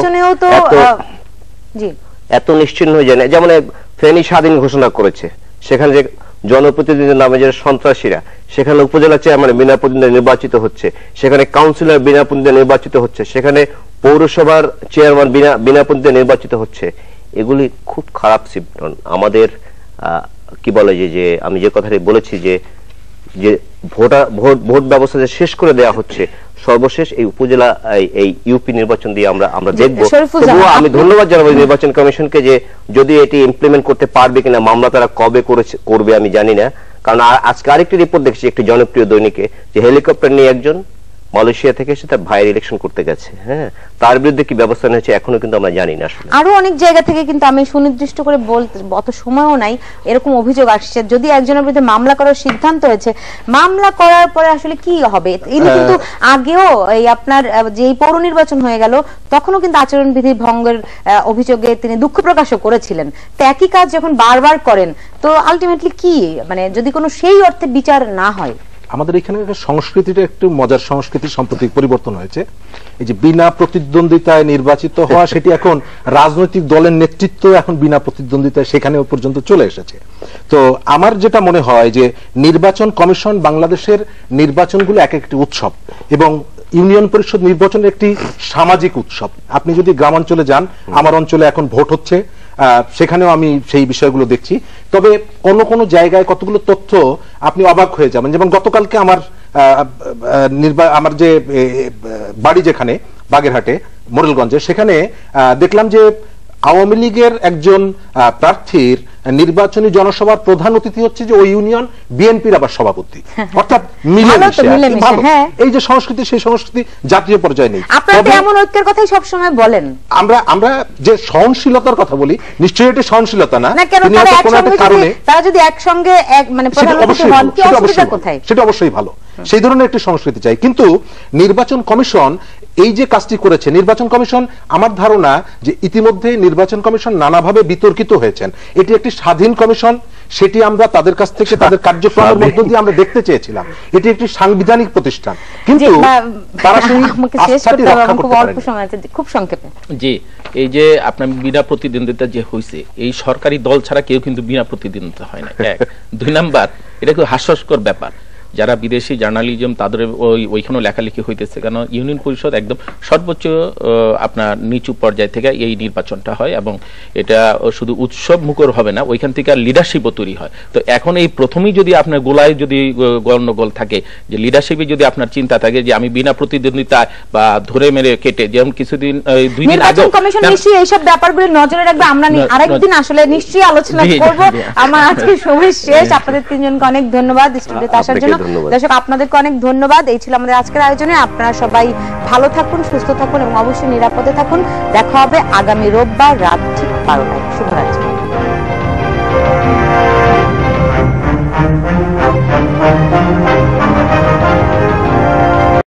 এত নিশ্চিন্ন হয়ে যায় না। যেমন ফেনী স্বাধীন ঘোষণা করেছে, সেখানে যে জনপ্রতিনিধিদের নামে যে সন্ত্রাসীরা, সেখানে উপজেলা চেয়ারম্যান বিনা প্রতিদ্বন্দ্বী নির্বাচিত হচ্ছে, সেখানে কাউন্সিলর বিনা প্রতিদ্বন্দ্বী নির্বাচিত হচ্ছে, সেখানে পৌরসভার চেয়ারম্যান বিনা বিনা প্রতিদ্বন্দ্বী নির্বাচিত হচ্ছে। এগুলি খুব খারাপ সিম্পটম। আমাদের কি বলে যে যে আমি যে কথাটি বলেছি যে যে ভোটার ভোট ভোট ব্যবস্থা যে শেষ করে দেওয়া হচ্ছে, সর্বশেষ এই উপজেলা এই ইউপি নির্বাচন দিয়ে আমরা আমরা দেখবো। আমি ধন্যবাদ জানাবো নির্বাচন কমিশনকে যে যদি এটি ইমপ্লিমেন্ট করতে পারবে কিনা, মামলা তারা কবে করেছে করবে আমি জানি না। কারণ আজকে আরেকটি রিপোর্ট দেখছি একটি জনপ্রিয় দৈনিকে যে হেলিকপ্টার নিয়ে একজন মালয়েশিয়া থেকে এসে তার ভাইয়ের ইলেকশন করতে গেছে। হ্যাঁ, তার বিরুদ্ধে কি ব্যবস্থা নিয়েছে এখনো কিন্তু আমরা জানি না। আসলে আরো অনেক জায়গা থেকে কিন্তু আমি সুনির্দিষ্ট করে বলতে অত সময়ও নাই, এরকম অভিযোগ আসছে যদি একজনের বিরুদ্ধে মামলা করার সিদ্ধান্ত হয়েছে, মামলা করার পরে আসলে কি হবে। ইনি কিন্তু আগেও এই আপনার যে পৌর নির্বাচন হয়ে গেল তখনও কিন্তু আচরণবিধি ভঙ্গের অভিযোগে তিনি দুঃখ প্রকাশও করেছিলেন। তো একই কাজ যখন বারবার করেন তো আলটিমেটলি কি মানে যদি কোনো সেই অর্থে বিচার না হয়। আমাদের এখানে সংস্কৃতিটা একটু মজার সংস্কৃতি সম্প্রতি পরিবর্তন হয়েছে। এই যে বিনা প্রতিদ্বন্দ্বিতায় নির্বাচিত হওয়া, সেটি এখন রাজনৈতিক দলের নেতৃত্ব এখন বিনা প্রতিদ্বন্দ্বিতায় সেখানেও পর্যন্ত চলে এসেছে। তো আমার যেটা মনে হয় যে নির্বাচন কমিশন বাংলাদেশের নির্বাচনগুলো এক একটি উৎসব এবং ইউনিয়ন পরিষদ নির্বাচন একটি সামাজিক উৎসব। আপনি যদি গ্রামাঞ্চলে যান, আমার অঞ্চলে এখন ভোট হচ্ছে, সেখানেও আমি সেই বিষয়গুলো দেখছি। তবে কোন কোন জায়গায় কতগুলো তথ্য আপনি অবাক হয়ে যাবেন। যেমন গতকালকে আমার আমার যে বাড়ি যেখানে বাগেরহাটে মোরেলগঞ্জে, সেখানে দেখলাম যে আওয়ামী লীগের একজন প্রার্থীর নির্বাচনী জনসভার প্রধান অতিথি হচ্ছে যে ওই ইউনিয়ন বিএনপির আবার সভাপতি, অর্থাৎ মিলেমিশে। এই যে সংস্কৃতি, সেই সংস্কৃতি জাতীয় পর্যায়ে নেই। আপনারা এমন ঐক্যের কথাই সব সময় বলেন। আমরা আমরা যে সহনশীলতার কথা বলি, নিশ্চয়ই এটা সহনশীলতা না। তারা যদি একসঙ্গে মানে সেটা অবশ্যই ভালো, সেই ধরনের একটি সংস্কৃতি চাই। কিন্তু নির্বাচন কমিশন এই যে কাজটি করেছে, নির্বাচন কমিশন আমার ধারণা যে ইতিমধ্যে নির্বাচন কমিশন নানাভাবে বিতর্কিত হয়েছেন। এটি একটি স্বাধীন কমিশন, সেটি আমরা তাদের কাছ থেকে তাদের কার্যক্রমের মধ্য দিয়ে আমরা দেখতে চেয়েছিলাম। এটি একটি সাংবিধানিক প্রতিষ্ঠান, কিন্তু তারা সেই আস্থাটি রক্ষা করতে পারেনি। খুব সংক্ষেপে জি, এই যে আপনার বিনা প্রতিদ্বন্দ্বিতা যে হয়েছে, এই সরকারি দল ছাড়া কেউ কিন্তু বিনা প্রতিদ্বন্দ্বিতা হয় না। এক দুই নাম্বার, এটা খুব হাস্যস্কর ব্যাপার, যারা বিদেশি জার্নালিজম তাদের ওই ওইখানেও লেখালেখি হইতেছে, কারণ ইউনিয়ন পরিষদ একদম সর্বোচ্চ আপনার নিচু পর্যায় থেকে এই নির্বাচনটা হয়, এবং এটা শুধু উৎসব মুখর হবে না, ওইখান থেকে লিডারশিপও তৈরি হয়। তো এখন এই প্রথমেই যদি আপনার গোলায় যদি গণ্ডগোল থাকে, যে লিডারশিপে যদি আপনার চিন্তা থাকে যে আমি বিনা প্রতিদ্বন্দ্বিতা বা ধরে মেরে কেটে, যেমন কিছুদিন দুই দিন আগে কমিশন নিশ্চয়ই এইসব ব্যাপারগুলো নজরে রাখবে। আমরা আরেকদিন আসলে নিশ্চয়ই আলোচনা করব। আমার আজকে সময় শেষ। আপনাদের তিনজনকে অনেক ধন্যবাদ স্টুডিওতে আসার জন্য। দর্শক আপনাদেরকে অনেক ধন্যবাদ। এই ছিল আমাদের আজকের আয়োজনে। আপনারা সবাই ভালো থাকুন, সুস্থ থাকুন এবং অবশ্যই নিরাপদে থাকুন। দেখা হবে আগামী রোববার রাত ঠিক বারোটায়। শুভরাত্রি।